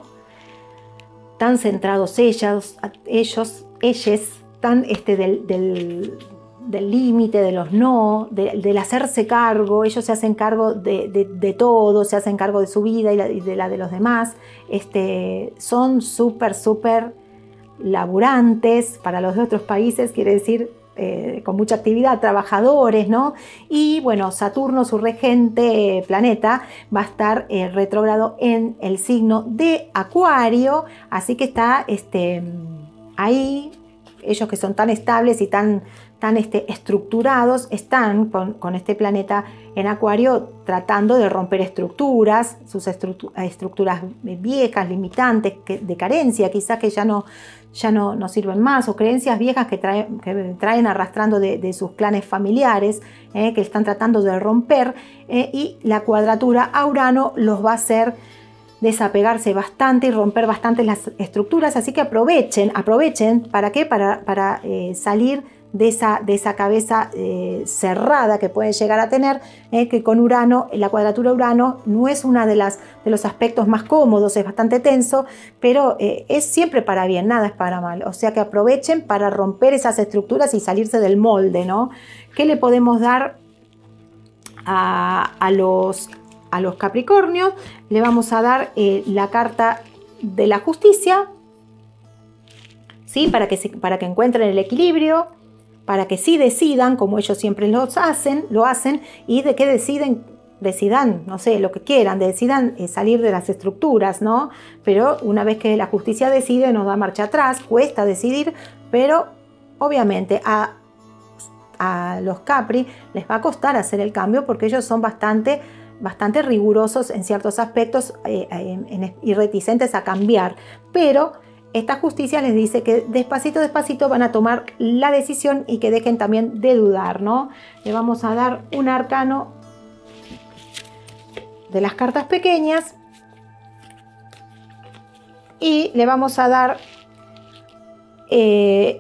tan centrados ellos, ellos, ellos, tan este, del, del, del límite, de los no, de, del hacerse cargo. Ellos se hacen cargo de, de, de todo, se hacen cargo de su vida y, la, y de la de los demás. Este, son súper, súper laburantes. Para los de otros países quiere decir eh, con mucha actividad, trabajadores, ¿no? Y bueno, Saturno, su regente eh, planeta, va a estar eh, retrógrado en el signo de Acuario, así que está este, ahí. Ellos que son tan estables y tan, tan este, estructurados, están con, con este planeta en Acuario tratando de romper estructuras, sus estructuras viejas, limitantes, que, de carencia, quizás que ya no, ya no, no sirven más, o creencias viejas que, trae, que traen arrastrando de, de sus clanes familiares, eh, que están tratando de romper, eh, y la cuadratura a Urano los va a hacer desapegarse bastante y romper bastante las estructuras, así que aprovechen, aprovechen, ¿para qué? Para, para eh, salir de esa, de esa cabeza eh, cerrada que pueden llegar a tener, eh, que con Urano, la cuadratura Urano no es uno de, las, de los aspectos más cómodos, es bastante tenso, pero eh, es siempre para bien, nada es para mal, o sea que aprovechen para romper esas estructuras y salirse del molde, ¿no? ¿Qué le podemos dar a, a los A los Capricornios? Le vamos a dar eh, la carta de la justicia, ¿sí? Para que, se, para que encuentren el equilibrio, para que sí decidan, como ellos siempre lo hacen, lo hacen, y de que deciden, decidan, no sé, lo que quieran, decidan eh, salir de las estructuras, ¿no? Pero una vez que la justicia decide, no da marcha atrás, cuesta decidir, pero obviamente a, a los Capri les va a costar hacer el cambio porque ellos son bastante bastante rigurosos en ciertos aspectos eh, en, en, y reticentes a cambiar, pero esta justicia les dice que despacito, despacito van a tomar la decisión y que dejen también de dudar, ¿no? Le vamos a dar un arcano de las cartas pequeñas y le vamos a dar eh,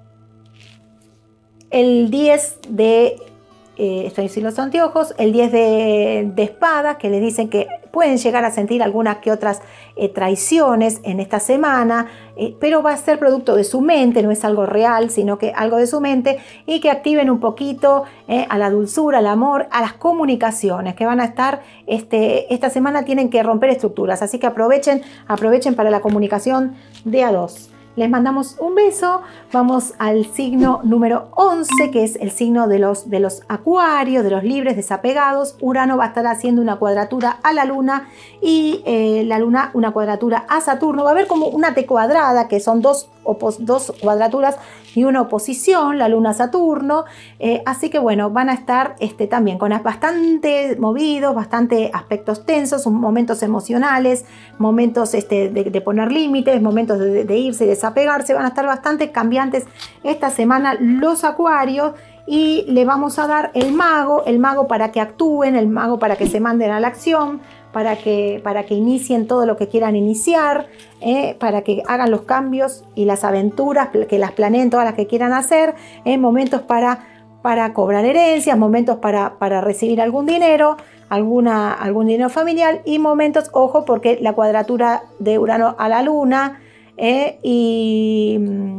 el diez de Eh, estoy sin los anteojos, el diez de, de espadas, que les dicen que pueden llegar a sentir algunas que otras eh, traiciones en esta semana, eh, pero va a ser producto de su mente, no es algo real, sino que algo de su mente, y que activen un poquito eh, a la dulzura, al amor, a las comunicaciones, que van a estar, este, esta semana tienen que romper estructuras, así que aprovechen, aprovechen para la comunicación de a dos. Les mandamos un beso, vamos al signo número once, que es el signo de los, de los acuarios, de los libres, desapegados. Urano va a estar haciendo una cuadratura a la luna y eh, la luna una cuadratura a Saturno. Va a haber como una T cuadrada, que son dos, dos cuadraturas y una oposición, la luna a Saturno. Eh, así que bueno, van a estar este, también con bastante movidos, bastante aspectos tensos, momentos emocionales, momentos este, de, de poner límites, momentos de, de irse y desapegarse. Van a estar bastante cambiantes esta semana los acuarios. Y le vamos a dar el mago, el mago para que actúen, el mago para que se manden a la acción, para que, para que inicien todo lo que quieran iniciar, eh, para que hagan los cambios y las aventuras, que las planeen todas las que quieran hacer, eh, momentos para, para cobrar herencias, momentos para, para recibir algún dinero, alguna, algún dinero familiar, y momentos, ojo, porque la cuadratura de Urano a la Luna eh, y,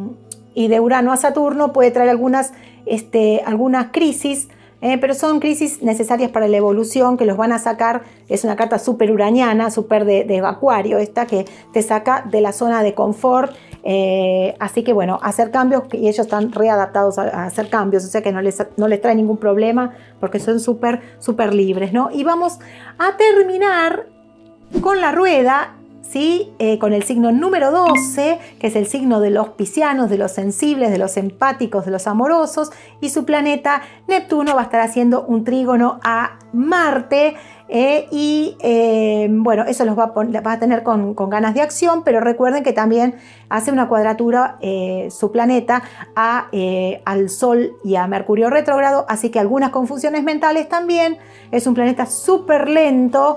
y de Urano a Saturno puede traer algunas, este, algunas crisis, Eh, pero son crisis necesarias para la evolución que los van a sacar. Es una carta súper uraniana, súper de, de Acuario, esta que te saca de la zona de confort. Eh, así que bueno, hacer cambios, y ellos están readaptados a, a hacer cambios, o sea que no les, no les trae ningún problema porque son súper, súper libres, ¿no? Y vamos a terminar con la rueda. ¿Sí? Eh, con el signo número doce, que es el signo de los piscianos, de los sensibles, de los empáticos, de los amorosos, y su planeta Neptuno va a estar haciendo un trígono a Marte, eh, y eh, bueno, eso los va a, poner, va a tener con, con ganas de acción, pero recuerden que también hace una cuadratura eh, su planeta a, eh, al Sol y a Mercurio retrógrado, así que algunas confusiones mentales también. Es un planeta súper lento,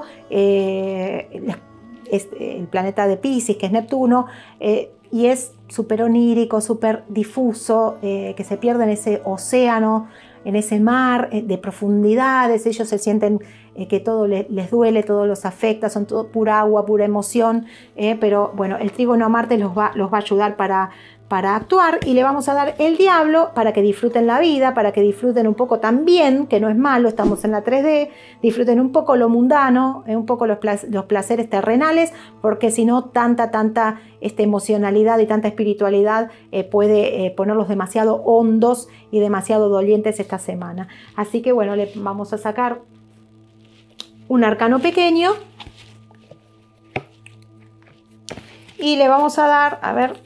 eh, es el planeta de Piscis, que es Neptuno, eh, y es súper onírico, súper difuso, eh, que se pierde en ese océano en ese mar de profundidades, ellos se sienten eh, que todo les, les duele, todo los afecta, son todo pura agua, pura emoción, eh, pero bueno, el trígono a Marte los va, los va a ayudar para, para actuar, y le vamos a dar el diablo para que disfruten la vida, para que disfruten un poco también, que no es malo, estamos en la tres D, disfruten un poco lo mundano, eh, un poco los, plac los placeres terrenales, porque si no, tanta, tanta esta emocionalidad y tanta espiritualidad eh, puede eh, ponerlos demasiado hondos y demasiado dolientes esta semana. Así que bueno, le vamos a sacar un arcano pequeño y le vamos a dar, a ver,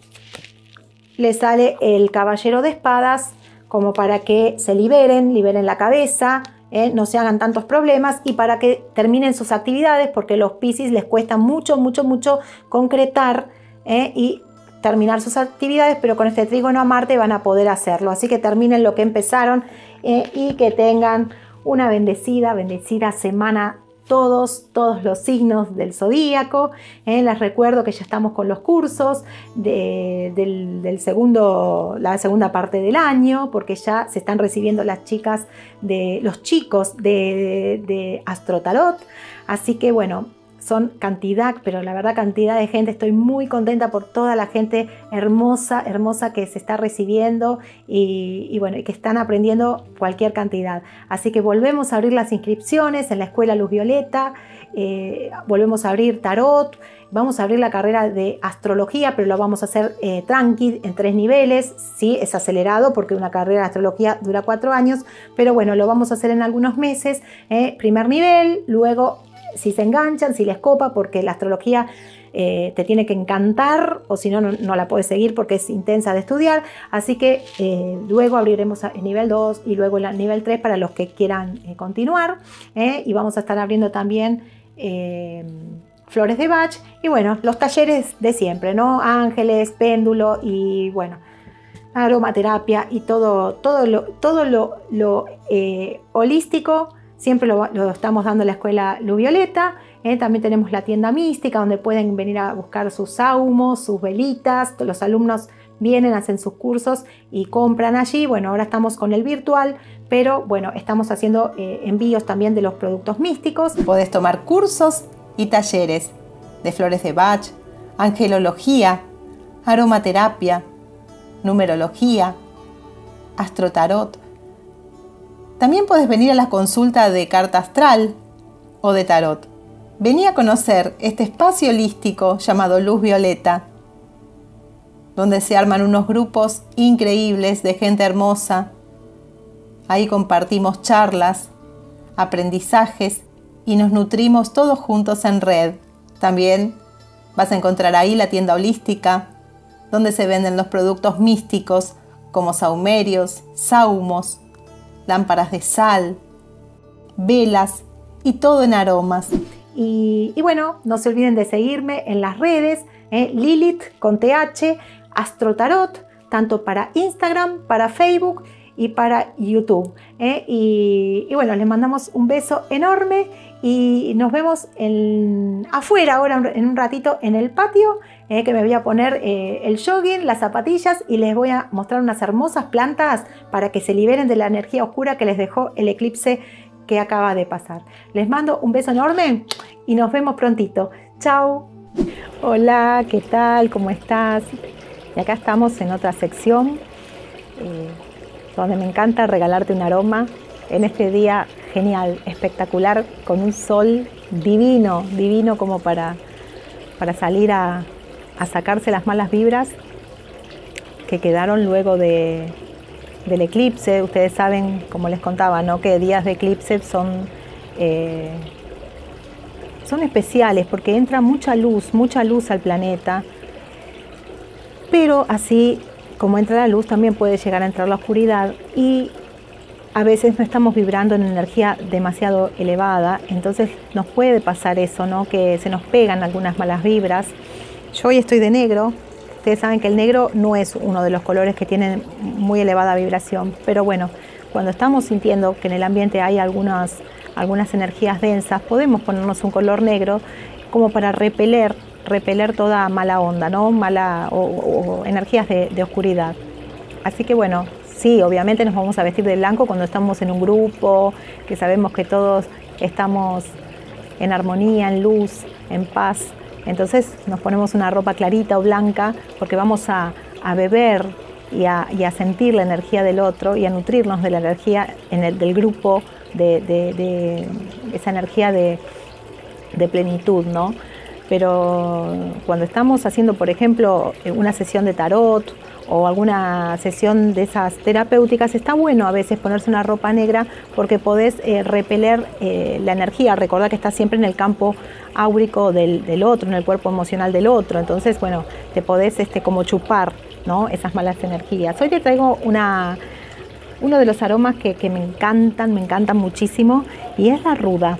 le sale el caballero de espadas, como para que se liberen, liberen la cabeza, eh, no se hagan tantos problemas y para que terminen sus actividades, porque a los Piscis les cuesta mucho, mucho, mucho concretar eh, y terminar sus actividades, pero con este trígono a Marte van a poder hacerlo. Así que terminen lo que empezaron eh, y que tengan una bendecida, bendecida semana todos, todos los signos del zodíaco. Eh, les recuerdo que ya estamos con los cursos de, del, del segundo, la segunda parte del año, porque ya se están recibiendo las chicas, de, los chicos de, de, de Astro Tarot. Así que bueno, son cantidad, pero la verdad cantidad de gente. Estoy muy contenta por toda la gente hermosa, hermosa que se está recibiendo y, y bueno, y que están aprendiendo cualquier cantidad. Así que volvemos a abrir las inscripciones en la Escuela Luz Violeta, eh, volvemos a abrir tarot, vamos a abrir la carrera de astrología, pero lo vamos a hacer eh, tranqui, en tres niveles. Sí, es acelerado porque una carrera de astrología dura cuatro años, pero bueno, lo vamos a hacer en algunos meses. Eh, primer nivel, luego si se enganchan, si les copa, porque la astrología eh, te tiene que encantar, o si no, no, no la puedes seguir porque es intensa de estudiar. Así que eh, luego abriremos el nivel dos y luego el nivel tres para los que quieran eh, continuar. Eh, y vamos a estar abriendo también eh, flores de Bach y bueno, los talleres de siempre, ¿no? Ángeles, péndulo y bueno, aromaterapia y todo, todo lo, todo lo, lo eh, holístico. Siempre lo, lo estamos dando en la Escuela Luz Violeta. Eh, también tenemos la tienda mística, donde pueden venir a buscar sus sahumos, sus velitas. Los alumnos vienen, hacen sus cursos y compran allí. Bueno, ahora estamos con el virtual, pero bueno, estamos haciendo eh, envíos también de los productos místicos. Podés tomar cursos y talleres de flores de Bach, angelología, aromaterapia, numerología, astrotarot. También puedes venir a la consulta de carta astral o de tarot. Vení a conocer este espacio holístico llamado Luz Violeta, donde se arman unos grupos increíbles de gente hermosa. Ahí compartimos charlas, aprendizajes y nos nutrimos todos juntos en red. También vas a encontrar ahí la tienda holística, donde se venden los productos místicos como sahumerios, sahumos, lámparas de sal, velas y todo en aromas. Y, y bueno, no se olviden de seguirme en las redes, eh, Lilith con T H, Astro Tarot, tanto para Instagram, para Facebook y para YouTube. Eh, y, y bueno, les mandamos un beso enorme y nos vemos en, afuera ahora en un ratito en el patio, eh, que me voy a poner eh, el jogging, las zapatillas y les voy a mostrar unas hermosas plantas para que se liberen de la energía oscura que les dejó el eclipse que acaba de pasar. Les mando un beso enorme y nos vemos prontito. Chao. Hola, ¿qué tal? ¿Cómo estás? Y acá estamos en otra sección eh, donde me encanta regalarte un aroma en este día genial, espectacular, con un sol divino, divino como para, para salir a, a sacarse las malas vibras que quedaron luego de, del eclipse. Ustedes saben, como les contaba, ¿no?, que días de eclipse son, eh, son especiales porque entra mucha luz, mucha luz al planeta, pero así como entra la luz también puede llegar a entrar la oscuridad y a veces no estamos vibrando en energía demasiado elevada, entonces nos puede pasar eso, ¿no?, que se nos pegan algunas malas vibras. Yo hoy estoy de negro. Ustedes saben que el negro no es uno de los colores que tienen muy elevada vibración, pero bueno, cuando estamos sintiendo que en el ambiente hay algunas, algunas energías densas, podemos ponernos un color negro como para repeler, repeler toda mala onda, ¿no?, mala o, o, o energías de, de oscuridad. Así que bueno, sí, obviamente nos vamos a vestir de blanco cuando estamos en un grupo, que sabemos que todos estamos en armonía, en luz, en paz. Entonces nos ponemos una ropa clarita o blanca porque vamos a, a beber y a, y a sentir la energía del otro y a nutrirnos de la energía en el, del grupo, de, de, de esa energía de, de plenitud, ¿no? Pero cuando estamos haciendo, por ejemplo, una sesión de tarot o alguna sesión de esas terapéuticas, está bueno a veces ponerse una ropa negra porque podés eh, repeler eh, la energía. Recordá que estás siempre en el campo áurico del, del otro, en el cuerpo emocional del otro. Entonces, bueno, te podés este, como chupar, ¿no?, esas malas energías. Hoy te traigo una, uno de los aromas que, que me encantan, me encantan muchísimo, y es la ruda.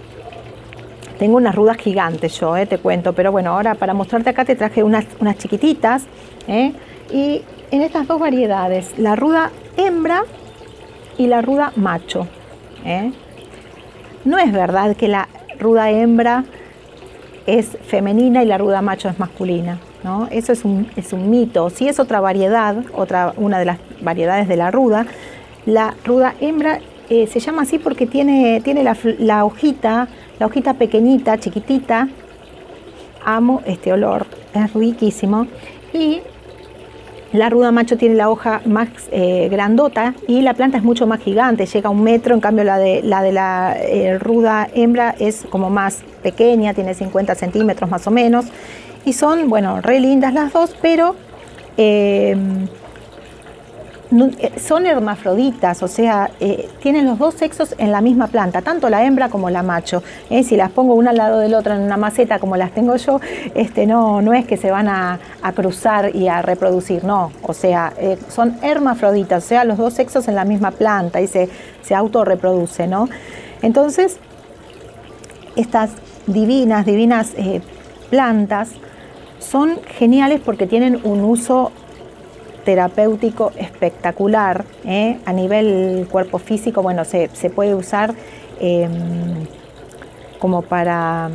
Tengo unas rudas gigantes yo, eh, te cuento, pero bueno, ahora para mostrarte acá te traje unas, unas chiquititas, eh, y en estas dos variedades, la ruda hembra y la ruda macho. ¿eh? No es verdad que la ruda hembra es femenina y la ruda macho es masculina, ¿no? Eso es un, es un mito. Sí es otra variedad, otra, una de las variedades de la ruda. La ruda hembra eh, se llama así porque tiene, tiene la, la hojita, la hojita pequeñita, chiquitita. Amo este olor, es riquísimo. Y la ruda macho tiene la hoja más eh, grandota y la planta es mucho más gigante, llega a un metro. En cambio la de la, de la eh, ruda hembra es como más pequeña, tiene cincuenta centímetros más o menos. Y son, bueno, re lindas las dos, pero eh, no, eh, son hermafroditas, o sea, eh, tienen los dos sexos en la misma planta, tanto la hembra como la macho. Eh, si las pongo una al lado del otro en una maceta como las tengo yo, este, no, no es que se van a, a cruzar y a reproducir, no. O sea, eh, son hermafroditas, o sea, los dos sexos en la misma planta y se, se autorreproduce, ¿no? Entonces, estas divinas, divinas eh, plantas son geniales porque tienen un uso terapéutico espectacular, ¿eh? A nivel cuerpo físico, bueno, se, se puede usar eh, como para,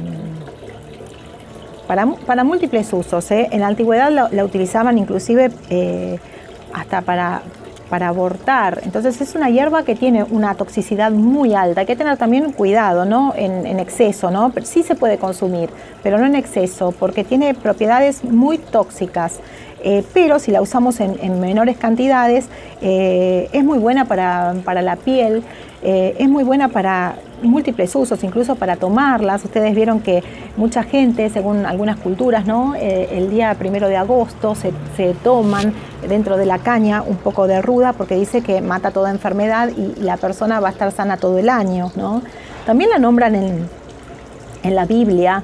para, para múltiples usos, ¿eh? En la antigüedad la, la utilizaban inclusive eh, hasta para, para abortar. Entonces es una hierba que tiene una toxicidad muy alta. Hay que tener también cuidado, ¿no? En, en exceso, ¿no? Pero sí se puede consumir, pero no en exceso, porque tiene propiedades muy tóxicas. Eh, pero si la usamos en, en menores cantidades, eh, es muy buena para, para la piel, eh, es muy buena para múltiples usos, incluso para tomarlas. Ustedes vieron que mucha gente, según algunas culturas, ¿no? Eh, el día primero de agosto se, se toman dentro de la caña un poco de ruda porque dice que mata toda enfermedad y la persona va a estar sana todo el año, ¿no? También la nombran en, en la Biblia.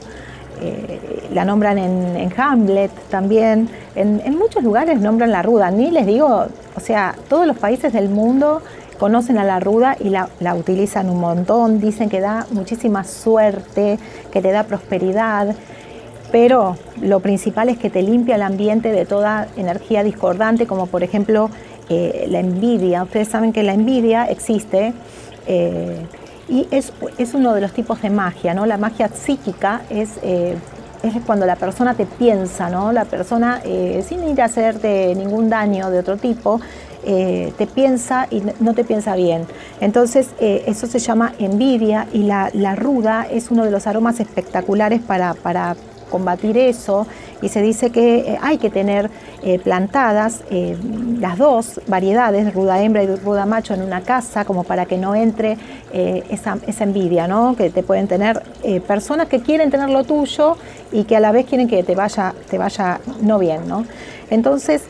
Eh, la nombran en, en Hamlet también, en, en muchos lugares nombran la ruda. Ni les digo, o sea, todos los países del mundo conocen a la ruda y la, la utilizan un montón, dicen que da muchísima suerte, que te da prosperidad, pero lo principal es que te limpia el ambiente de toda energía discordante, como por ejemplo eh, la envidia. Ustedes saben que la envidia existe, eh, y es, es uno de los tipos de magia, ¿no? La magia psíquica es, eh, es cuando la persona te piensa, ¿no? La persona, eh, sin ir a hacerte ningún daño de otro tipo, eh, te piensa y no te piensa bien. Entonces, eh, eso se llama envidia, y la, la ruda es uno de los aromas espectaculares para, para combatir eso. Y se dice que eh, hay que tener eh, plantadas eh, las dos variedades, ruda hembra y ruda macho, en una casa, como para que no entre eh, esa, esa envidia, ¿no? Que te pueden tener eh, personas que quieren tener lo tuyo y que a la vez quieren que te vaya, te vaya no bien, ¿no? Entonces,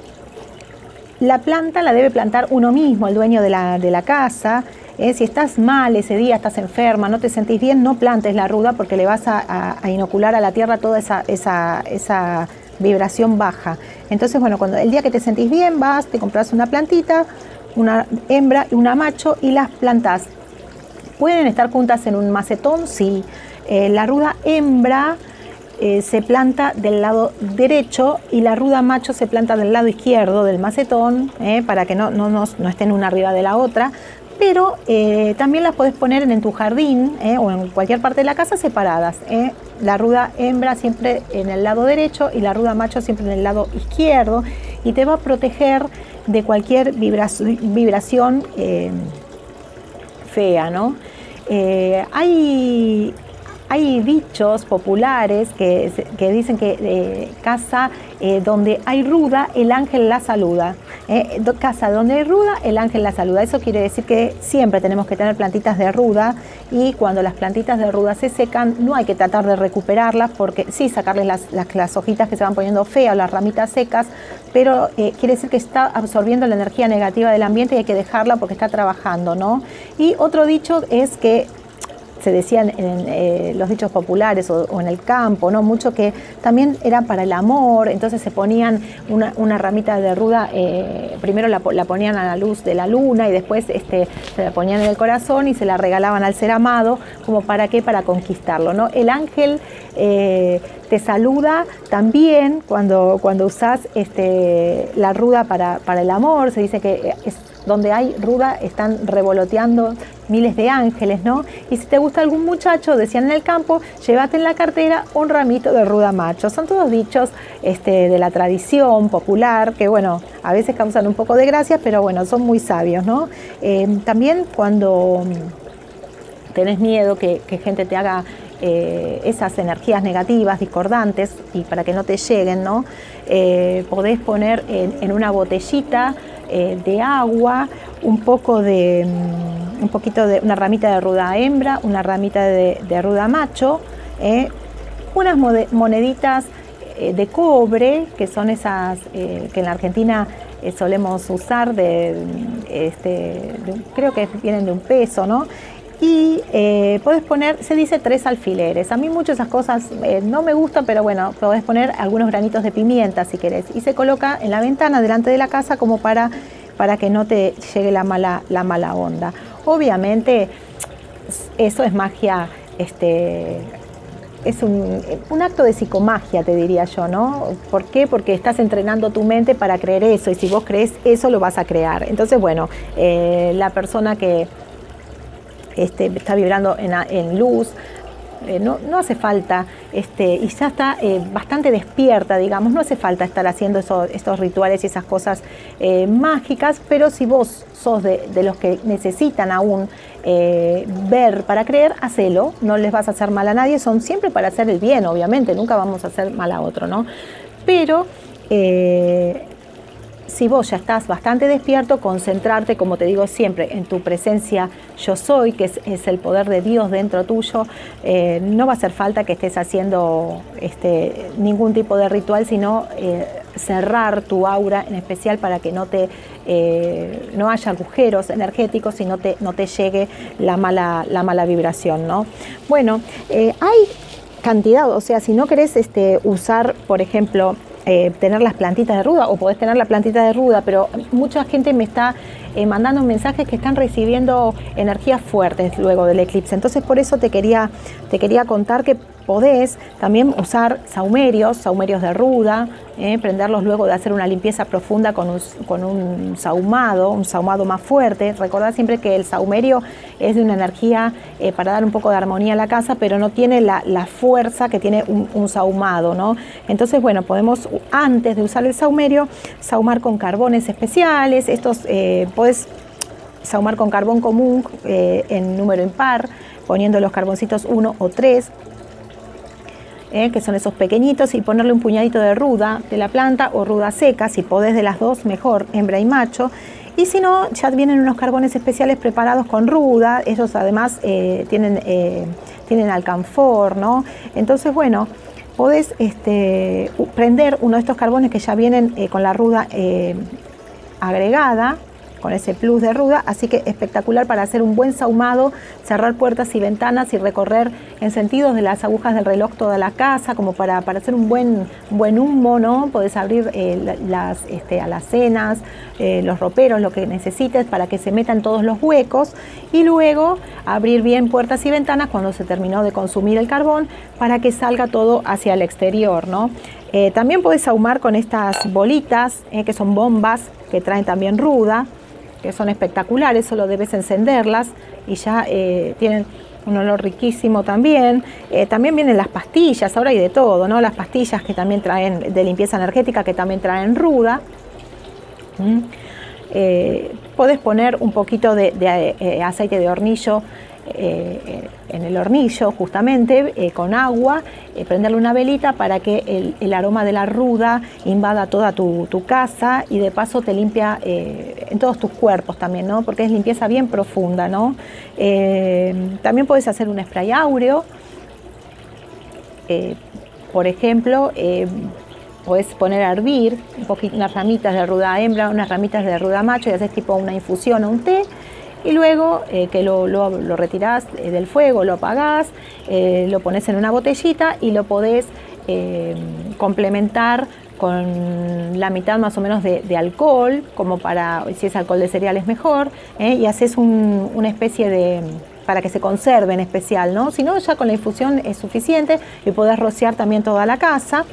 la planta la debe plantar uno mismo, el dueño de la, de la casa. Eh, si estás mal ese día, estás enferma, no te sentís bien, no plantes la ruda porque le vas a, a, a inocular a la tierra toda esa, esa, esa vibración baja. Entonces, bueno, cuando el día que te sentís bien, vas, te compras una plantita, una hembra y una macho, y las plantás. ¿Pueden estar juntas en un macetón? Sí. Eh, la ruda hembra eh, se planta del lado derecho y la ruda macho se planta del lado izquierdo del macetón, eh, para que no, no, no, no estén una arriba de la otra. Pero eh, también las podés poner en, en tu jardín eh, o en cualquier parte de la casa separadas. Eh. La ruda hembra siempre en el lado derecho y la ruda macho siempre en el lado izquierdo, y te va a proteger de cualquier vibración, vibración eh, fea, ¿no? Eh, hay, hay dichos populares que, que dicen que eh, casa eh, donde hay ruda, el ángel la saluda. Eh, casa donde hay ruda, el ángel la saluda. Eso quiere decir que siempre tenemos que tener plantitas de ruda, y cuando las plantitas de ruda se secan, no hay que tratar de recuperarlas, porque sí, sacarles las, las, las hojitas que se van poniendo feas, las ramitas secas, pero eh, quiere decir que está absorbiendo la energía negativa del ambiente y hay que dejarla porque está trabajando, ¿no? Y otro dicho es que se decían en eh, los dichos populares o, o en el campo, ¿no? Mucho que también era para el amor, entonces se ponían una, una ramita de ruda, eh, primero la, la ponían a la luz de la luna y después este, se la ponían en el corazón y se la regalaban al ser amado, como para qué, para conquistarlo, ¿no? El ángel eh, te saluda también cuando, cuando usás este, la ruda para, para el amor. Se dice que es donde hay ruda están revoloteando miles de ángeles, ¿no? Y si te gusta algún muchacho, decían en el campo, llévate en la cartera un ramito de ruda macho. Son todos dichos este, de la tradición popular, que bueno, a veces causan un poco de gracia, pero bueno, son muy sabios, ¿no? Eh, también cuando tenés miedo que, que gente te haga eh, esas energías negativas, discordantes, y para que no te lleguen, ¿no? Eh, podés poner en, en una botellita eh, de agua un poco de, un poquito de una ramita de ruda hembra, una ramita de, de ruda macho, eh, unas moneditas eh, de cobre, que son esas eh, que en la Argentina eh, solemos usar, de, este, de, creo que vienen de un peso, ¿no? Y eh, puedes poner, se dice tres alfileres. A mí muchas de esas cosas eh, no me gustan, pero bueno, podés poner algunos granitos de pimienta si querés. Y se coloca en la ventana delante de la casa como para, para que no te llegue la mala, la mala onda. Obviamente eso es magia, este, es un, un acto de psicomagia, te diría yo, ¿no? ¿Por qué? Porque estás entrenando tu mente para creer eso, y si vos crees eso lo vas a crear. Entonces, bueno, eh, la persona que Este, está vibrando en, en luz, eh, no, no hace falta, este, y ya está eh, bastante despierta, digamos, no hace falta estar haciendo eso, estos rituales y esas cosas eh, mágicas, pero si vos sos de, de los que necesitan aún eh, ver para creer, hacelo, no les vas a hacer mal a nadie, son siempre para hacer el bien, obviamente, nunca vamos a hacer mal a otro, ¿no? Pero eh, si vos ya estás bastante despierto, concentrarte, como te digo siempre, en tu presencia yo soy, que es, es el poder de Dios dentro tuyo. Eh, no va a hacer falta que estés haciendo este, ningún tipo de ritual, sino eh, cerrar tu aura en especial para que no, te, eh, no haya agujeros energéticos y no te, no te llegue la mala, la mala vibración, ¿no? Bueno, eh, hay cantidad, o sea, si no querés este, usar, por ejemplo, Eh, tener las plantitas de ruda, o podés tener la plantita de ruda, pero mucha gente me está eh, mandando mensajes que están recibiendo energías fuertes luego del eclipse. Entonces por eso te quería, te quería contar que podés también usar saumerios, saumerios de ruda, eh, prenderlos luego de hacer una limpieza profunda con un, con un sahumado, un sahumado más fuerte. Recordad siempre que el saumerio es de una energía eh, para dar un poco de armonía a la casa, pero no tiene la, la fuerza que tiene un, un sahumado, ¿no? Entonces, bueno, podemos, antes de usar el saumerio, sahumar con carbones especiales. Estos eh, podés sahumar con carbón común eh, en número impar, poniendo los carboncitos uno o tres. Eh, que son esos pequeñitos, y ponerle un puñadito de ruda de la planta o ruda seca, si podés de las dos mejor, hembra y macho. Y si no, ya vienen unos carbones especiales preparados con ruda. Ellos además eh, tienen, eh, tienen alcanfor, ¿no? Entonces, bueno, podés este, prender uno de estos carbones que ya vienen eh, con la ruda eh, agregada, con ese plus de ruda, así que espectacular para hacer un buen sahumado, cerrar puertas y ventanas y recorrer en sentidos de las agujas del reloj toda la casa, como para, para hacer un buen, buen humo, ¿no? Podés abrir eh, las este, alacenas, eh, los roperos, lo que necesites para que se metan todos los huecos, y luego abrir bien puertas y ventanas cuando se terminó de consumir el carbón para que salga todo hacia el exterior, ¿no? Eh, también podés ahumar con estas bolitas, eh, que son bombas, que traen también ruda, que son espectaculares, solo debes encenderlas y ya eh, tienen un olor riquísimo también. Eh, también vienen las pastillas, ahora hay de todo, ¿no? Las pastillas que también traen de limpieza energética, que también traen ruda. ¿Mm? Eh, podés poner un poquito de, de eh, aceite de hornillo eh, en el hornillo justamente eh, con agua, eh, prenderle una velita para que el, el aroma de la ruda invada toda tu, tu casa y de paso te limpia eh, en todos tus cuerpos también, ¿no? Porque es limpieza bien profunda, ¿no? Eh, también puedes hacer un spray áureo. Eh, por ejemplo, eh, puedes poner a hervir un poquito, unas ramitas de ruda hembra, unas ramitas de ruda macho y haces tipo una infusión o un té. Y luego eh, que lo, lo, lo retirás eh, del fuego, lo apagás, eh, lo pones en una botellita y lo podés eh, complementar con la mitad más o menos de, de alcohol, como para, si es alcohol de cereales mejor, eh, y haces un, una especie de, para que se conserve en especial, ¿no? Si no, ya con la infusión es suficiente y podés rociar también toda la casa.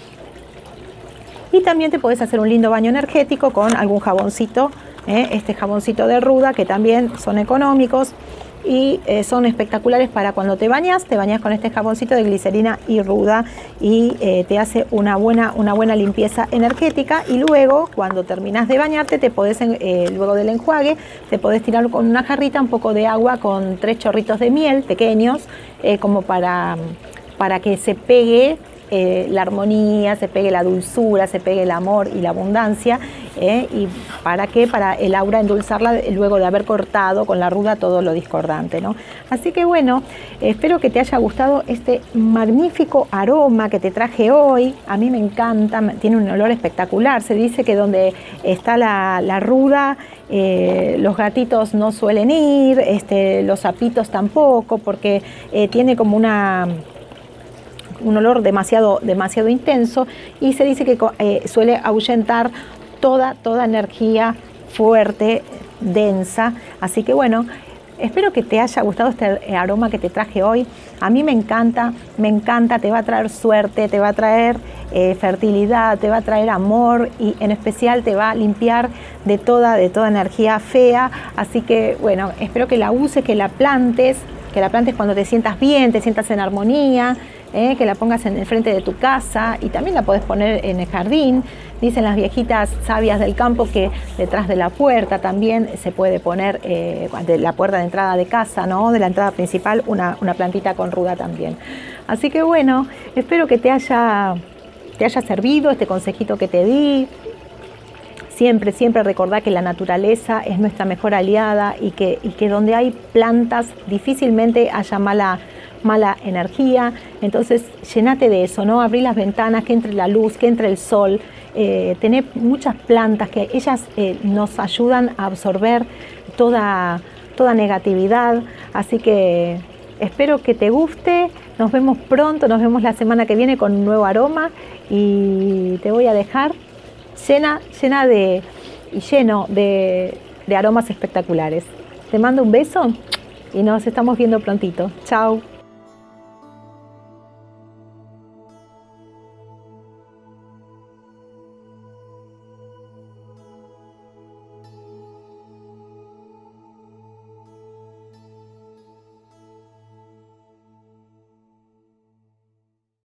Y también te podés hacer un lindo baño energético con algún jaboncito, ¿eh? Este jaboncito de ruda, que también son económicos y eh, son espectaculares para cuando te bañas. Te bañas con este jaboncito de glicerina y ruda y eh, te hace una buena, una buena limpieza energética. Y luego, cuando terminas de bañarte, te podés, eh, luego del enjuague, te podés tirar con una jarrita un poco de agua con tres chorritos de miel pequeños, eh, como para, para que se pegue Eh, la armonía, se pegue la dulzura, se pegue el amor y la abundancia. ¿eh? ¿Y para qué? Para el aura endulzarla luego de haber cortado con la ruda todo lo discordante, ¿no? Así que bueno, espero que te haya gustado este magnífico aroma que te traje hoy. A mí me encanta, tiene un olor espectacular. Se dice que donde está la, la ruda, eh, los gatitos no suelen ir, este, los sapitos tampoco, porque eh, tiene como una... un olor demasiado, demasiado intenso y se dice que eh, suele ahuyentar toda, toda energía fuerte, densa. Así que bueno, espero que te haya gustado este aroma que te traje hoy. A mí me encanta, me encanta, te va a traer suerte, te va a traer eh, fertilidad, te va a traer amor y en especial te va a limpiar de toda, de toda energía fea. Así que bueno, espero que la uses, que la plantes, que la plantes cuando te sientas bien, te sientas en armonía. Eh, que la pongas en el frente de tu casa y también la podés poner en el jardín. Dicen las viejitas sabias del campo que detrás de la puerta también se puede poner, eh, de la puerta de entrada de casa, ¿no? De la entrada principal, una, una plantita con ruda también. Así que bueno, espero que te haya, te haya servido este consejito que te di. Siempre, siempre recordá que la naturaleza es nuestra mejor aliada y que, y que donde hay plantas difícilmente haya mala mala energía. Entonces llenate de eso, ¿no? Abrí las ventanas, que entre la luz, que entre el sol. Eh, tener muchas plantas que ellas eh, nos ayudan a absorber toda, toda negatividad. Así que espero que te guste. Nos vemos pronto, nos vemos la semana que viene con un nuevo aroma y te voy a dejar llena, llena de, y lleno de, de aromas espectaculares. Te mando un beso y nos estamos viendo prontito. Chao.